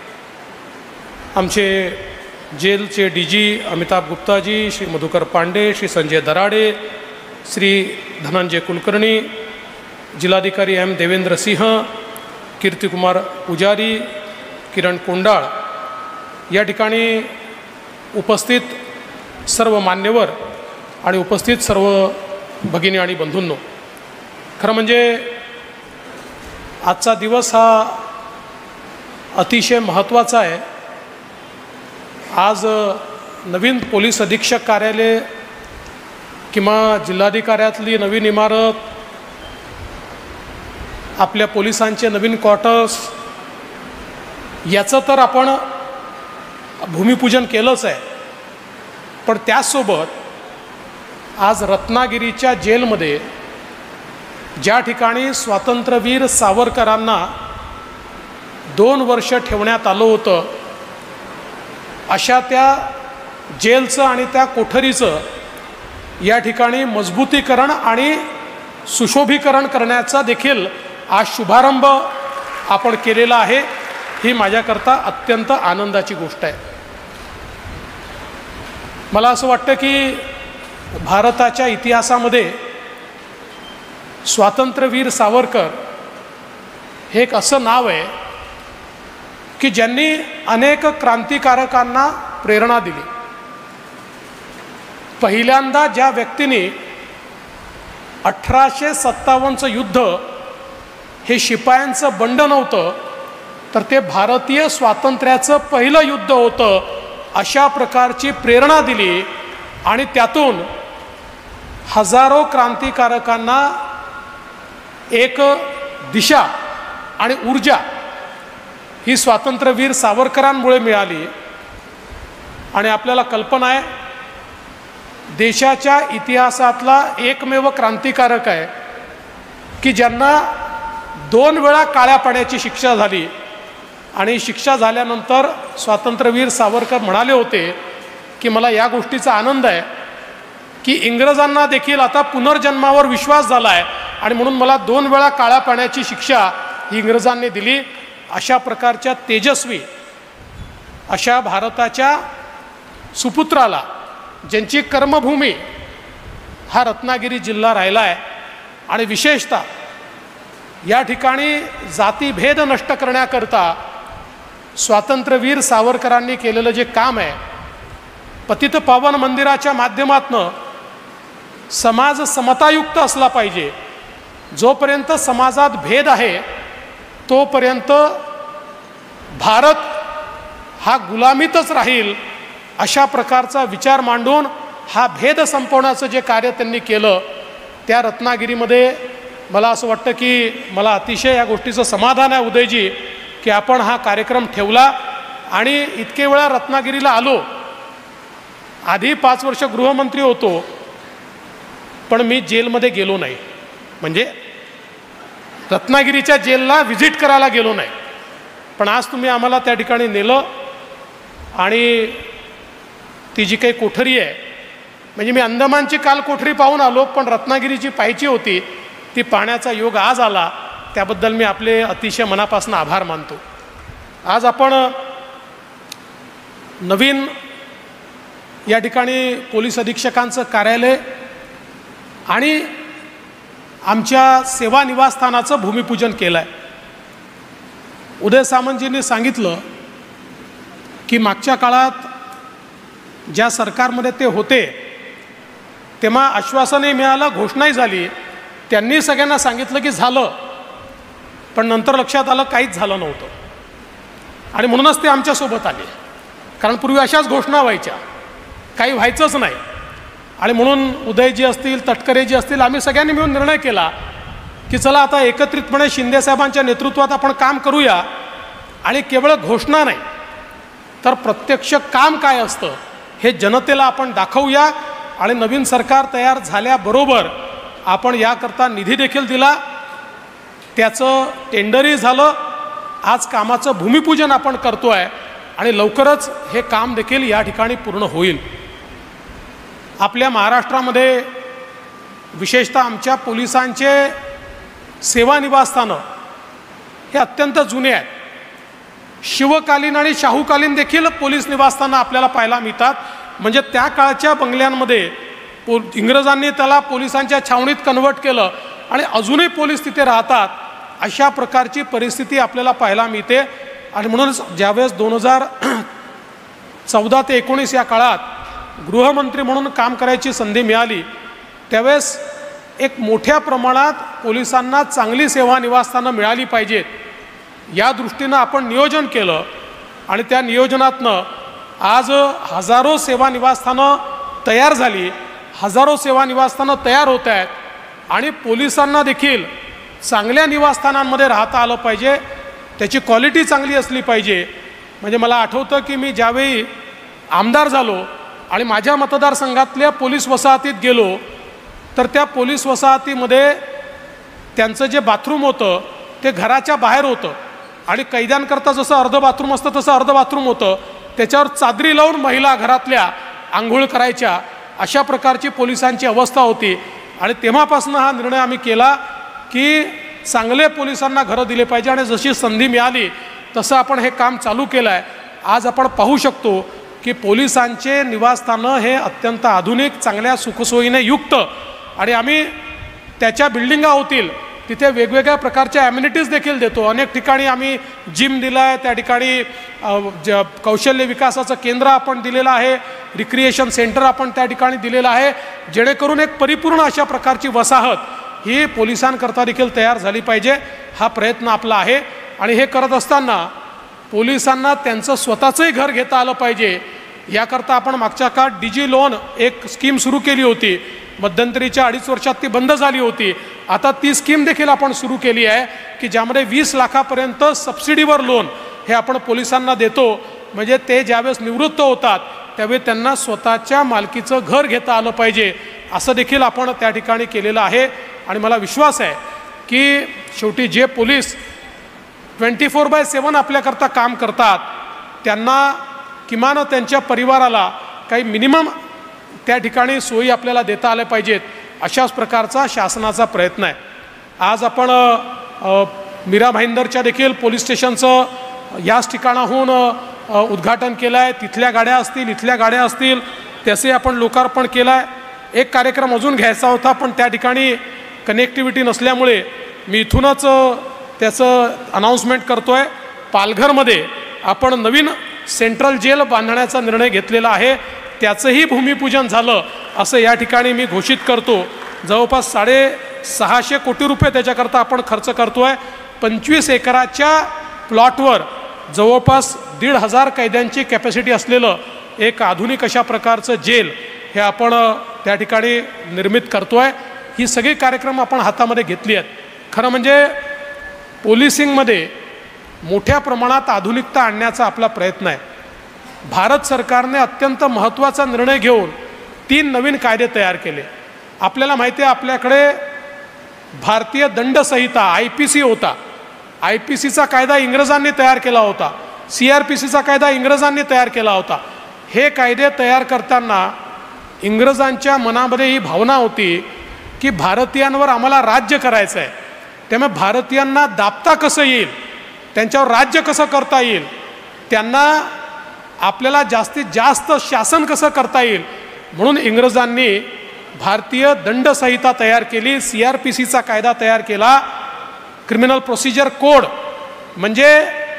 आमचे जेलचे डी जी अमिताभ गुप्ताजी, श्री मधुकर पांडे, श्री संजय दराडे, श्री धनंजय कुलकर्णी, जिल्हाधिकारी एम देवेंद्र सिंह, कीर्तिकुमार पुजारी, किरण कोंडाळ, या ठिकाणी उपस्थित सर्व मान्यवर आणि उपस्थित सर्व भगिनी आणि बंधूंनो, खरं म्हणजे आजचा दिवस हा अतिशय महत्त्वाचा आहे. आज नवीन पोलीस अधीक्षक कार्यालय किंवा जिल्हाधिकाऱ्यातली नवीन इमारत, आपल्या पोलिसांचे नवीन क्वार्टर्स याचं तर आपण भूमिपूजन केलंच आहे, पण त्याचसोबत आज रत्नागिरीच्या जेलमध्ये ज्या ठिकाणी स्वातंत्र्यवीर सावरकरांना दोन वर्ष ठेवण्यात आलं होतं, अशा त्या जेलचं आणि त्या कोठरीचं या ठिकाणी मजबूतीकरण आणि सुशोभीकरण करण्याचा देखील आज शुभारंभ आपण केलेला आहे. ही माझ्याकरता अत्यंत आनंदाची गोष्ट आहे. मला असं वाटतं की भारताच्या इतिहासामध्ये स्वातंत्र्यवीर सावरकर हे एक असं नाव आहे की ज्यांनी अनेक क्रांतिकारकांना प्रेरणा दिली. पहिल्यांदा ज्या व्यक्तीने अठराशे सत्तावन्नचं युद्ध हे शिपायांचं बंड नव्हतं, तर ते भारतीय स्वातंत्र्याचं पहिलं युद्ध होतं, अशा प्रकारची प्रेरणा दिली आणि त्यातून हजारो क्रांतिकारकांना एक दिशा आणि ऊर्जा ही स्वातंत्र्यवीर सावरकरांमुळे मिळाली. आणि आपल्याला कल्पना आहे, देशाच्या इतिहासातला एकमेव क्रांतिकारक आहे की ज्यांना दोन वेळा काळ्या पाण्याची शिक्षा झाली आणि शिक्षा झाल्यानंतर स्वातंत्र्यवीर सावरकर म्हणाले होते की मला या गोष्टीचा आनंद आहे की इंग्रजांना देखील आता पुनर्जन्मावर विश्वास झाला आहे आणि म्हणून मला दोन वेळा काळ्या पाण्याची शिक्षा ही इंग्रजांनी दिली. अशा प्रकारच्या तेजस्वी अशा भारताच्या सुपुत्राला, ज्यांची कर्मभूमी हा रत्नागिरी जिल्हा राहिला आहे आणि विशेषतः या ठिकाणी जातीभेद नष्ट करण्याकरता स्वातंत्र्यवीर सावरकरांनी केलेलं जे काम आहे, पतित पावन मंदिराच्या माध्यमातून समाज समतायुक्त असला पाहिजे जोपर्यंत समाजात भेद आहे तोपर्यंत भारत हा गुलामीतच राहील, अशा प्रकारचा विचार मांडून हा भेद संपवण्याचं जे कार्य त्यांनी केलं त्या रत्नागिरीमध्ये मला असं वाटतं की मला अतिशय या गोष्टीचं समाधान आहे उदयजी की आपण हा कार्यक्रम ठेवला आणि इतके वेळा रत्नागिरीला आलो. आधी पाच वर्ष गृहमंत्री होतो पण मी जेलमध्ये गेलो नाही, म्हणजे रत्नागिरीच्या जेलला व्हिजिट करायला गेलो नाही. पण आज तुम्ही आम्हाला त्या ठिकाणी नेलं आणि ती जी काही कोठरी आहे, म्हणजे मी अंदमानची काल कोठरी पाहून आलो पण रत्नागिरीची पाहायची होती, ती पाहण्याचा योग आज आला. त्याबद्दल मी आपले अतिशय मनापासून आभार मानतो. आज आपण नवीन या ठिकाणी पोलीस अधीक्षकांचं कार्यालय आणि आमच्या सेवा निवासस्थानाचं भूमिपूजन केलं आहे. उदय सामंतजींनी सांगितलं की मागच्या काळात ज्या सरकारमध्ये ते होते तेव्हा आश्वासनही मिळालं, घोषणाही झाली, त्यांनी सगळ्यांना सांगितलं की झालं, पण नंतर लक्षात आलं काहीच झालं नव्हतं आणि म्हणूनच ते आमच्यासोबत आले. कारण पूर्वी अशाच घोषणा व्हायच्या, काही व्हायचंच नाही. आणि म्हणून उदयजी असतील, तटकरेजी असतील, आम्ही सगळ्यांनी मिळून निर्णय केला की चला आता एकत्रितपणे शिंदेसाहेबांच्या नेतृत्वात आपण काम करूया आणि केवळ घोषणा नाही तर प्रत्यक्ष काम काय असतं हे जनतेला आपण दाखवूया. आणि नवीन सरकार तयार झाल्याबरोबर आपण याकरता निधी देखील दिला, त्याचं टेंडरही झालं. आज कामाचं भूमिपूजन आपण करतो आहे आणि लवकरच हे काम देखील या ठिकाणी पूर्ण होईल. आपल्या महाराष्ट्रामध्ये विशेषतः आमच्या पोलिसांचे सेवा निवासस्थानं हे अत्यंत जुने आहेत. शिवकालीन आणि शाहूकालीन देखील पोलीस निवासस्थानं आपल्याला पाहायला मिळतात. म्हणजे त्या काळच्या बंगल्यांमध्ये पो इंग्रजांनी त्याला पोलिसांच्या छावणीत कन्वर्ट केलं आणि अजूनही पोलीस तिथे राहतात. अशा प्रकारची परिस्थिती आपल्याला पाहायला मिळते. आणि म्हणूनच ज्यावेळेस दोन हजार चौदा ते एकोणीस या काळात गृहमंत्री म्हणून काम करायची संधी मिळाली त्यावेळेस एक मोठ्या प्रमाणात पोलिसांना चांगली सेवा निवासस्थानं मिळाली पाहिजेत या दृष्टीनं आपण नियोजन केलं. आणि त्या नियोजनातनं आज हजारो सेवा निवासस्थानं तयार झाली, हजारो सेवा निवासस्थानं तयार होत आहेत आणि पोलिसांना देखील चांगल्या निवासस्थानांमध्ये राहता आलं पाहिजे, त्याची क्वालिटी चांगली असली पाहिजे. म्हणजे मला आठवतं की मी ज्यावेळी आमदार झालो आणि माझ्या मतदारसंघातल्या पोलीस वसाहतीत गेलो तर त्या पोलीस वसाहतीमध्ये त्यांचं जे बाथरूम होतं ते घराच्या बाहेर होतं आणि कैद्यांकरता जसं अर्धं बाथरूम असतं तसं अर्धं बाथरूम होतं. त्याच्यावर चादरी लावून महिला घरातल्या आंघोळ करायच्या, अशा प्रकारची पोलिसांची अवस्था होती. आणि तेव्हापासून हा निर्णय आम्ही केला की चांगले पोलिसांना घरं दिले पाहिजे आणि जशी संधी मिळाली तसं आपण हे काम चालू केलं आहे. आज आपण पाहू शकतो की पोलिसांचे निवासस्थानं हे अत्यंत आधुनिक, चांगल्या सुखसोयीने युक्त आणि आम्ही त्याच्या बिल्डिंगा होतील तिथे वेगवेगळ्या प्रकारच्या ॲम्युनिटीज देखील देतो. अनेक ठिकाणी आम्ही जिम दिला आहे, त्या ठिकाणी ज कौशल्य विकासाचं केंद्र आपण दिलेलं आहे, रिक्रिएशन सेंटर आपण त्या ठिकाणी दिलेलं आहे, जेणेकरून एक परिपूर्ण अशा प्रकारची वसाहत ही पोलिसांकरता देखील तयार झाली पाहिजे. हा प्रयत्न आपला आहे. आणि हे करत असताना पोलिसांना त्यांचं स्वतःचंही घर घेता आलं पाहिजे याकरता आपण मागच्या काळात डिजी लोन एक स्कीम सुरू केली होती. मध्यंतरीच्या अडीच वर्षात ती बंद झाली होती. आता ती स्कीम देखील आपण सुरू केली आहे की ज्यामध्ये वीस लाखापर्यंत सबसिडीवर लोन हे आपण पोलिसांना देतो. म्हणजे ते ज्यावेळेस निवृत्त होतात त्यावेळी त्यांना स्वतःच्या मालकीचं घर घेता आलं पाहिजे असं देखील आपण त्या ठिकाणी केलेलं आहे. आणि मला विश्वास आहे की शेवटी जे police twenty four by seven आपल्याकरता काम करतात त्यांना किमान त्यांच्या परिवाराला काही मिनिमम त्या ठिकाणी सोयी आपल्याला देता आल्या पाहिजेत, अशाच प्रकारचा शासनाचा प्रयत्न आहे. आज आपण मीरा भाईंदरच्या देखील पोलीस स्टेशनचं याच ठिकाणाहून उद्घाटन केलं आहे. तिथल्या गाड्या असतील, इथल्या गाड्या असतील, त्याचे आपण लोकार्पण केलं आहे. एक कार्यक्रम अजून घ्यायचा होता पण त्या ठिकाणी कनेक्टिव्हिटी नसल्यामुळे मी इथूनच त्याचं अनाऊन्समेंट करतो आहे. पालघरमध्ये आपण नवीन सेंट्रल जेल बांधण्याचा निर्णय घेतलेला आहे, त्याचंही भूमिपूजन झालं असं या ठिकाणी मी घोषित करतो. जवळपास साडे सहाशे कोटी रुपये त्याच्याकरता आपण खर्च करतो आहे. पंचवीस एकराच्या प्लॉटवर जवळपास दीड हजार कैद्यांची कॅपॅसिटी असलेलं एक आधुनिक अशा प्रकारचं जेल हे आपण त्या ठिकाणी निर्मित करतो आहे. ही सगळी कार्यक्रम आपण हातामध्ये घेतली आहेत. खरं म्हणजे पोलिसिंगमध्ये मोठ्या प्रमाणात आधुनिकता आणण्याचा आपला प्रयत्न आहे. भारत सरकारने अत्यंत महत्त्वाचा निर्णय घेऊन तीन नवीन कायदे तयार केले. आपल्याला माहिती आहे आपल्याकडे भारतीय दंड संहिता आय पी सी होता. आय पी सीचा कायदा इंग्रजांनी तयार केला होता. सी आर पी सीचा कायदा इंग्रजांनी तयार केला होता. हे कायदे तयार करताना इंग्रजांच्या मनामध्ये ही भावना होती की भारतीयांवर आम्हाला राज्य करायचं आहे. त्यामुळे भारतीयांना दाबता कसं येईल, त्यांच्यावर राज्य कसं करता येईल, त्यांना आपल्याला जास्तीत जास्त शासन कसं करता येईल, म्हणून इंग्रजांनी भारतीय दंड संहिता तयार केली. सी आर पी सीचा कायदा तयार केला. क्रिमिनल प्रोसिजर कोड म्हणजे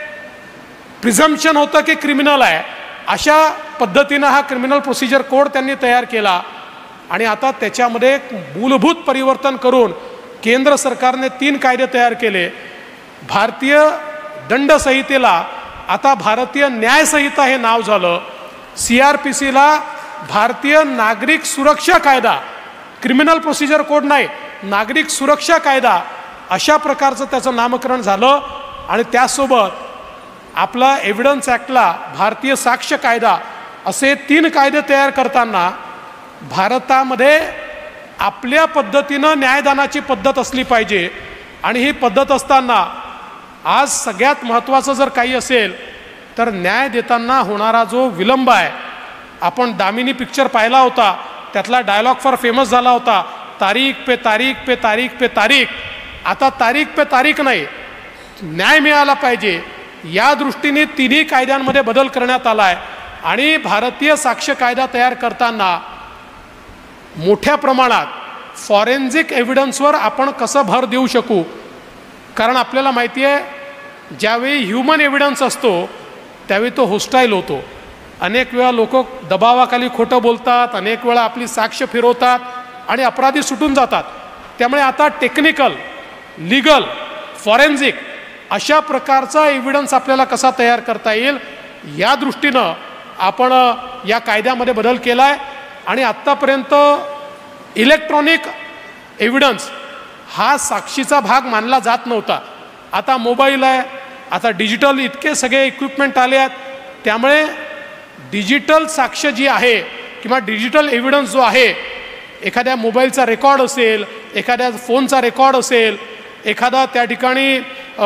प्रिझम्पशन होतं की क्रिमिनल आहे अशा पद्धतीनं हा क्रिमिनल प्रोसिजर कोड त्यांनी तयार केला. आणि आता त्याच्यामध्ये एक मूलभूत परिवर्तन करून केंद्र सरकारने तीन कायदे तयार केले. भारतीय दंड संहितेला आता भारतीय न्याय संहिता हे नाव झालं. सी आर पी सीला भारतीय नागरिक सुरक्षा कायदा, क्रिमिनल प्रोसिजर कोड नाही, नागरिक सुरक्षा कायदा अशा प्रकारचं त्याचं नामकरण झालं. आणि त्यासोबत आपला एव्हिडन्स ॲक्टला भारतीय साक्ष कायदा असे तीन कायदे तयार करताना भारतामध्ये आपल्या पद्धतीनं न्यायदानाची पद्धत असली पाहिजे. आणि ही पद्धत असताना आज सगळ्यात महत्त्वाचं जर काही असेल तर न्याय देताना होणारा जो विलंब आहे. आपण दामिनी पिक्चर पाहिला होता, त्यातला डायलॉग फार फेमस झाला होता, तारीख पे तारीख पे तारीख पे तारीख. आता तारीख पे तारीख नाही, न्याय मिळाला पाहिजे या दृष्टीने तिन्ही कायद्यांमध्ये बदल करण्यात आला आहे. आणि भारतीय साक्ष कायदा तयार करताना मोठ्या प्रमाणात फॉरेन्सिक एव्हिडन्सवर आपण कसं भर देऊ शकू, कारण आपल्याला माहिती आहे ज्यावेळी ह्युमन एव्हिडन्स असतो त्यावेळी तो होस्टाईल होतो. अनेक वेळा लोक दबावाखाली खोटं बोलतात, अनेक वेळा आपली साक्ष फिरवतात आणि अपराधी सुटून जातात. त्यामुळे आता टेक्निकल, लीगल, फॉरेन्सिक अशा प्रकारचा एव्हिडन्स आपल्याला कसा तयार करता येईल या दृष्टीनं आपण या कायद्यामध्ये बदल केला आहे. आणि आत्तापर्यंत इलेक्ट्रॉनिक एव्हिडन्स हा साक्षीचा भाग मानला जात नव्हता. आता मोबाईल आहे, आता डिजिटल इतके सगळे इक्विपमेंट आले आहेत. त्यामुळे डिजिटल साक्ष जी आहे किंवा डिजिटल एव्हिडन्स जो आहे, एखाद्या मोबाईलचा रेकॉर्ड असेल, एखाद्या फोनचा रेकॉर्ड असेल, एखादा त्या ठिकाणी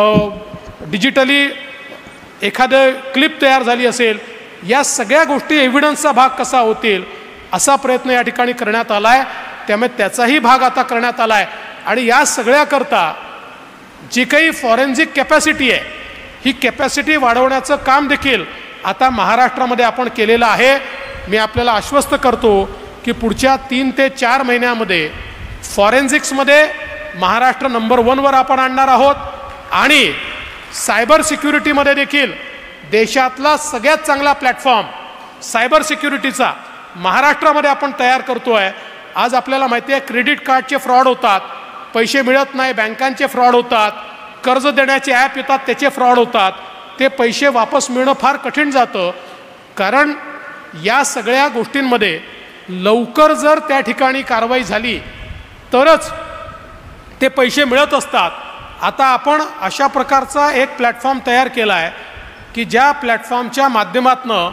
डिजिटली एखादं क्लिप तयार झाली असेल, या सगळ्या गोष्टी एव्हिडन्सचा भाग कसा होतील असा प्रयत्न या ठिकाणी करण्यात आला आहे. त्यामुळे त्याचाही भाग आता करण्यात आला आहे. आणि या सगळ्याकरता जी काही फॉरेन्सिक कॅपॅसिटी आहे ही कॅपॅसिटी वाढवण्याचं काम देखील आता महाराष्ट्रामध्ये आपण केलेलं आहे. मी आपल्याला आश्वस्त करतो की पुढच्या तीन ते चार महिन्यामध्ये फॉरेन्सिक्समध्ये महाराष्ट्र नंबर वनवर आपण आणणार आहोत. आणि सायबर सिक्युरिटीमध्ये देखील देशातला सगळ्यात चांगला प्लॅटफॉर्म सायबर सिक्युरिटीचा महाराष्ट्रामध्ये आपण तयार करतो आहे. आज आपल्याला माहिती आहे क्रेडिट कार्डचे फ्रॉड होतात, पैसे मिळत नाही, बँकांचे फ्रॉड होतात, कर्ज देण्याचे ॲप येतात त्याचे फ्रॉड होतात. ते पैसे वापस मिळणं फार कठीण जातं. कारण या सगळ्या गोष्टींमध्ये लवकर जर त्या ठिकाणी कारवाई झाली तरच ते पैसे मिळत असतात. आता आपण अशा प्रकारचा एक प्लॅटफॉर्म तयार केला आहे की ज्या प्लॅटफॉर्मच्या माध्यमातून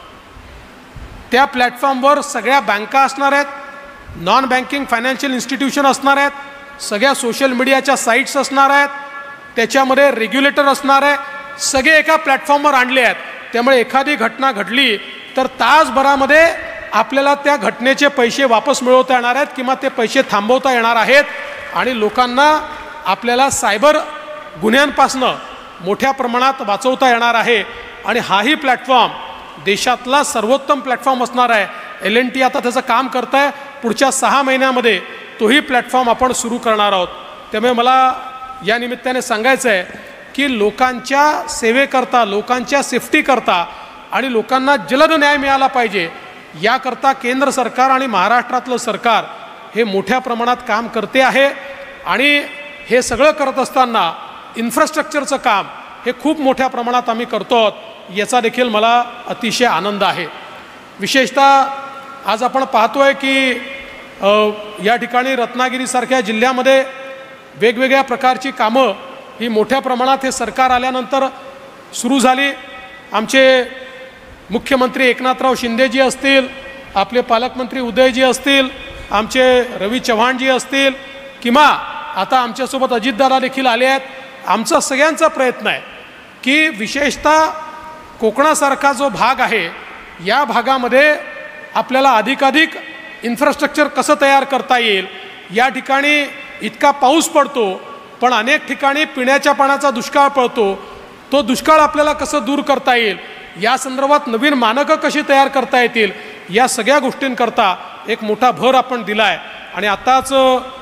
त्या प्लॅटफॉर्मवर सगळ्या बँका असणार आहेत, नॉन बँकिंग फायनान्शियल इन्स्टिट्यूशन असणार आहेत, सगळ्या सोशल मीडियाच्या साईट्स असणार आहेत, त्याच्यामध्ये रेग्युलेटर असणार आहे, सगळे एका प्लॅटफॉर्मवर आणले आहेत. त्यामुळे एखादी घटना घडली तर तासभरामध्ये आपल्याला त्या घटनेचे पैसे वापस मिळवता येणार आहेत किंवा ते पैसे थांबवता येणार आहेत. आणि लोकांना आपल्याला सायबर गुन्ह्यांपासनं मोठ्या प्रमाणात वाचवता येणार आहे. आणि हाही प्लॅटफॉर्म देशातला सर्वोत्तम प्लॅटफॉर्म असणार आहे. एल एन टी आता त्याचं काम करत आहे. पुढच्या सहा महिन्यामध्ये तोही प्लॅटफॉर्म आपण सुरू करणार आहोत. त्यामुळे मला या निमित्ताने सांगायचं आहे की लोकांच्या सेवेकरता, लोकांच्या सेफ्टीकरता आणि लोकांना जलद न्याय मिळाला पाहिजे याकरता केंद्र सरकार आणि महाराष्ट्रातलं सरकार हे मोठ्या प्रमाणात काम करते आहे. आणि हे सगळं करत असताना इन्फ्रास्ट्रक्चरचं काम हे खूप मोठ्या प्रमाणात आम्ही करतो याचा देखील मला अतिशय आनंद आहे. विशेषतः आज आपण पाहतो आहे की या ठिकाणी रत्नागिरीसारख्या जिल्ह्यामध्ये वेगवेगळ्या प्रकारची कामं ही मोठ्या प्रमाणात हे सरकार आल्यानंतर सुरू झाली. आमचे मुख्यमंत्री एकनाथराव शिंदेजी असतील, आपले पालकमंत्री उदयजी असतील, आमचे रवी चव्हाणजी असतील, किंवा आता आमच्यासोबत अजितदादा देखील आले आहेत. आमचा सगळ्यांचा प्रयत्न आहे की विशेषतः कोकणासारखा जो भाग आहे या भागामध्ये आपल्याला अधिकाधिक इन्फ्रास्ट्रक्चर कसं तयार करता येईल. या ठिकाणी इतका पाऊस पडतो पण अनेक ठिकाणी पिण्याच्या पाण्याचा दुष्काळ पडतो. तो दुष्काळ आपल्याला कसं दूर करता येईल, या संदर्भात नवीन मानकं कशी तयार करता येतील, या सगळ्या गोष्टींकरता एक मोठा भर आपण दिला आहे. आणि आताच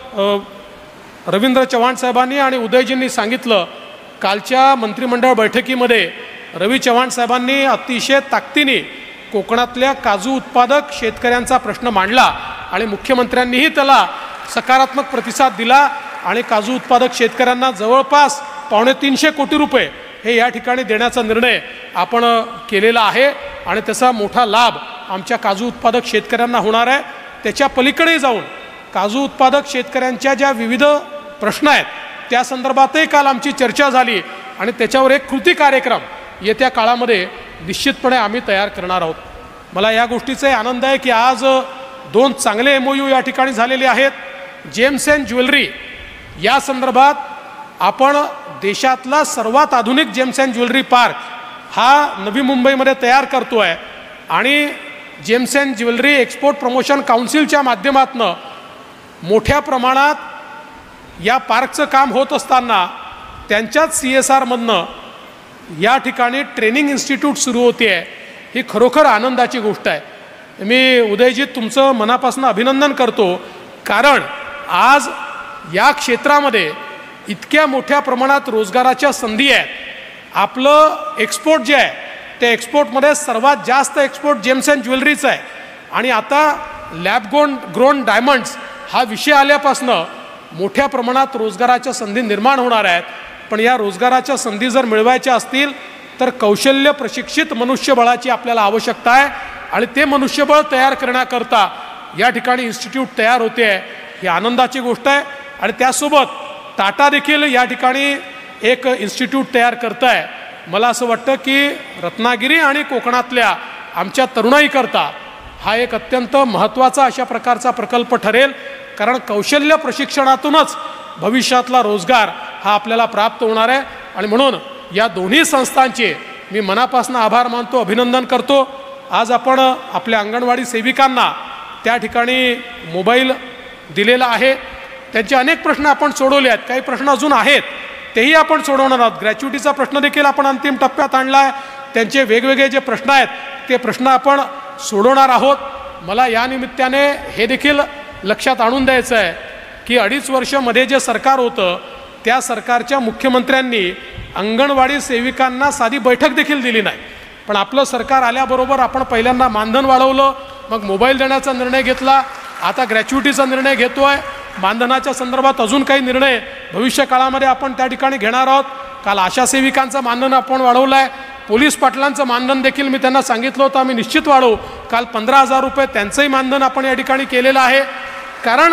रवींद्र चव्हाण साहेबांनी आणि उदयजींनी सांगितलं, कालच्या मंत्रिमंडळ बैठकीमध्ये रवी चव्हाण साहेबांनी अतिशय ताकदीने कोकणातल्या काजू उत्पादक शेतकऱ्यांचा प्रश्न मांडला आणि मुख्यमंत्र्यांनीही त्याला सकारात्मक प्रतिसाद दिला आणि काजू उत्पादक शेतकऱ्यांना जवळपास पावणे तीनशे कोटी रुपये हे या ठिकाणी देण्याचा निर्णय आपण केलेला आहे. आणि त्याचा मोठा लाभ आमच्या काजू उत्पादक शेतकऱ्यांना होणार आहे. त्याच्या पलीकडे जाऊन काजू उत्पादक शेतकऱ्यांच्या ज्या विविध प्रश्न आहेत त्या संदर्भातही काल आमची चर्चा झाली आणि त्याच्यावर एक कृती कार्यक्रम येत्या काळामध्ये निश्चितपणे आम्ही तयार करणार आहोत. मला या गोष्टीचा आनंद आहे की आज दोन चांगले एम ओ यू या ठिकाणी झालेले आहेत. जेम्स अँड ज्वेलरी या संदर्भात आपण देशातला सर्वात आधुनिक जेम्स अँड ज्वेलरी पार्क हा नवी मुंबईमध्ये तयार करतो आहे आणि gems and jewellery export promotion काउन्सिलच्या माध्यमातून मोठ्या प्रमाणात या पार्कचं काम होत असताना त्यांच्याच सी एस आरमधनं या ठिकाणी ट्रेनिंग इन्स्टिट्यूट सुरू होते आहे. ही खरोखर आनंदाची गोष्ट आहे. मी उदयजी तुमचं मनापासून अभिनंदन करतो, कारण आज या क्षेत्रामध्ये इतक्या मोठ्या प्रमाणात रोजगाराच्या संधी आहेत. आपलं एक्सपोर्ट जे आहे त्या एक्सपोर्टमध्ये सर्वात जास्त एक्सपोर्ट जेम्स अँड ज्वेलरीचं आहे आणि आता लॅब गोन ग्रोन डायमंड्स हा विषय आल्यापासनं मोठ्या प्रमाणात रोजगाराच्या संधी निर्माण होणार आहेत. पण या रोजगाराच्या संधी जर मिळवायच्या असतील तर कौशल्य प्रशिक्षित मनुष्यबळाची आपल्याला आवश्यकता आहे आणि ते मनुष्यबळ तयार करण्याकरता या ठिकाणी इन्स्टिट्यूट तयार होते आहे. ही आनंदाची गोष्ट आहे. आणि त्यासोबत टाटा देखील या ठिकाणी एक इन्स्टिट्यूट तयार करत आहे. मला असं वाटतं की रत्नागिरी आणि कोकणातल्या आमच्या तरुणाईकरता हा एक अत्यंत महत्त्वाचा अशा प्रकारचा प्रकल्प ठरेल, कारण कौशल्य प्रशिक्षणातूनच भविष्यातला रोजगार हा आपल्याला प्राप्त होणार आहे. आणि म्हणून या दोन्ही संस्थांचे मी मनापासून आभार मानतो, अभिनंदन करतो. आज आपण आपल्या अंगणवाडी सेविकांना त्या ठिकाणी मोबाईल दिलेला आहे. त्यांचे अनेक प्रश्न आपण सोडवले आहेत, काही प्रश्न अजून आहेत तेही आपण सोडवणार आहोत. ग्रॅच्युटीचा प्रश्न देखील आपण अंतिम टप्प्यात आणला आहे. त्यांचे वेगवेगळे जे प्रश्न आहेत ते प्रश्न आपण सोडवणार आहोत. मला या निमित्ताने हे देखील लक्षात आणून द्यायचं आहे की अडीच वर्षामध्ये जे सरकार होतं त्या सरकारच्या मुख्यमंत्र्यांनी अंगणवाडी सेविकांना साधी बैठक देखील दिली नाही. पण आपलं सरकार आल्याबरोबर आपण पहिल्यांदा मानधन वाढवलं, मग मोबाईल देण्याचा निर्णय घेतला, आता ग्रॅच्युटीचा निर्णय घेतो आहे. मानधनाच्या संदर्भात अजून काही निर्णय भविष्य काळामध्ये आपण त्या ठिकाणी घेणार आहोत. काल आशा सेविकांचं मानधन आपण वाढवलं आहे. पोलीस पाटलांचं मानधन देखील मी त्यांना सांगितलं होतं आम्ही निश्चित वाढवू. काल पंधरा हजार रुपये त्यांचंही मानधन आपण या ठिकाणी केलेलं आहे. कारण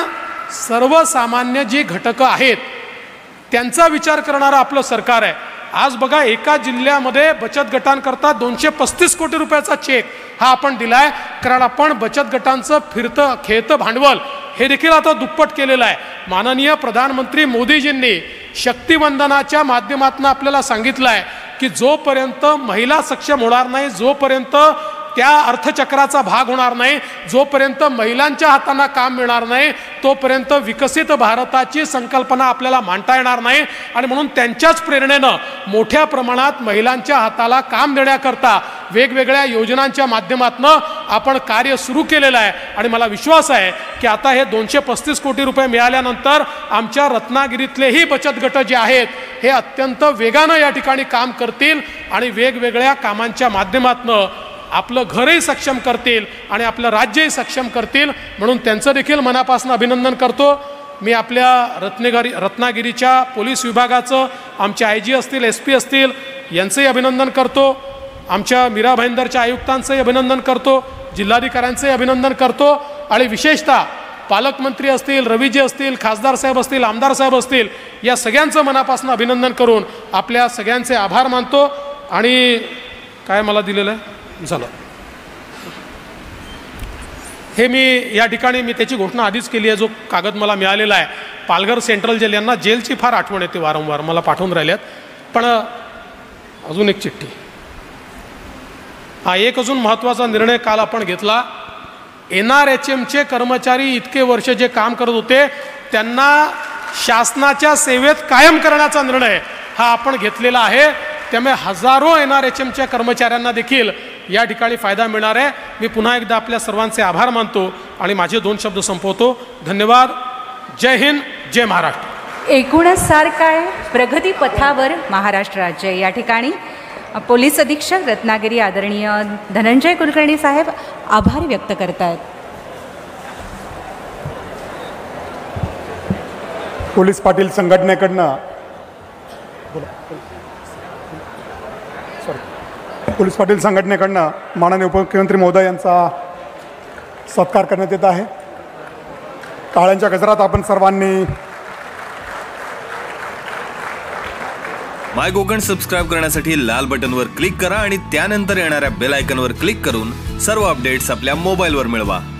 सर्वसामान्य जी घटकं आहेत त्यांचा विचार करणारं आपलं सरकार आहे. आज बघा, एका जिल्ह्यामध्ये बचत गटांकरता दोनशे पस्तीस कोटी रुपयाचा चेक हा आपण दिला आहे, कारण आपण बचत गटांचं फिरतं खेळतं भांडवल हे देखील आता दुप्पट केलेलं आहे. माननीय प्रधानमंत्री मोदीजींनी शक्तिवंदनाच्या माध्यमातून आपल्याला सांगितलं आहे की जोपर्यंत महिला सक्षम होणार नाही, जोपर्यंत त्या अर्थचक्राचा भाग होणार नाही, जोपर्यंत महिलांच्या हातांना काम मिळणार नाही, तोपर्यंत विकसित भारताची संकल्पना आपल्याला मांडता येणार नाही. आणि म्हणून त्यांच्याच प्रेरणेनं मोठ्या प्रमाणात महिलांच्या हाताला काम देण्याकरता वेगवेगळ्या योजनांच्या माध्यमातून आपण कार्य सुरू केलेलं आहे. आणि मला विश्वास आहे की आता हे दोनशे पस्तीस कोटी रुपये मिळाल्यानंतर आमच्या रत्नागिरीतलेही बचत गट जे आहेत हे अत्यंत वेगानं या ठिकाणी काम करतील आणि वेगवेगळ्या कामांच्या माध्यमातून आपलं घरही सक्षम करतील आणि आपलं राज्यही सक्षम करतील. म्हणून त्यांचं देखील मनापासून अभिनंदन करतो. मी आपल्या रत्नागिरी रत्नागिरीच्या पोलीस विभागाचं, आमचे आय जी असतील, एस पी असतील यांचंही अभिनंदन करतो, आमच्या मीरा भाईंदरच्या आयुक्तांचंही अभिनंदन करतो, जिल्हाधिकाऱ्यांचंही अभिनंदन करतो आणि विशेषतः पालकमंत्री असतील, रवीजी असतील, खासदार साहेब असतील, आमदार साहेब असतील, या सगळ्यांचं मनापासून अभिनंदन करून आपल्या सगळ्यांचे आभार मानतो. आणि काय मला दिलेलं आहे झालं हे मी या ठिकाणी मी त्याची घोषणा आधीच केली आहे. जो कागद मला मिळालेला आहे पालघर सेंट्रल जेल, यांना जेलची फार आठवण येते वारंवार, मला पाठवून राहिल्यात. पण अजून एक चिठ्ठी, हा एक अजून महत्त्वाचा निर्णय काल आपण घेतला. एन आर एच एमचे कर्मचारी इतके वर्ष जे काम करत होते त्यांना शासनाच्या सेवेत कायम करण्याचा निर्णय हा आपण घेतलेला आहे. त्यामुळे हजारो एन आर एच एमच्या कर्मचाऱ्यांना देखील या ठिकाणी फायदा मिळणार आहे. मी पुन्हा एकदा आपल्या सर्वांचे आभार मानतो आणि माझे दोन शब्द संपवतो. धन्यवाद. जय हिंद, जय महाराष्ट्र. एकूणच सारखं आहे प्रगती पथावर महाराष्ट्र राज्य. या ठिकाणी पोलीस अधीक्षक रत्नागिरी आदरणीय धनंजय कुलकर्णी साहेब आभार व्यक्त करत आहेत. पोलीस पाटील संघटनेकडनं सॉरी पोलीस पाटील संघटनेकडनं माननीय उपमुख्यमंत्री महोदय यांचा सत्कार करण्यात येत आहे. टाळ्यांच्या गजरात आपण सर्वांनी माय कोकण सबस्क्राईब करण्यासाठी लाल बटनवर क्लिक करा आणि त्यानंतर येणाऱ्या बेल आयकॉनवर क्लिक करून सर्व अपडेट्स आपल्या मोबाईलवर मिळवा.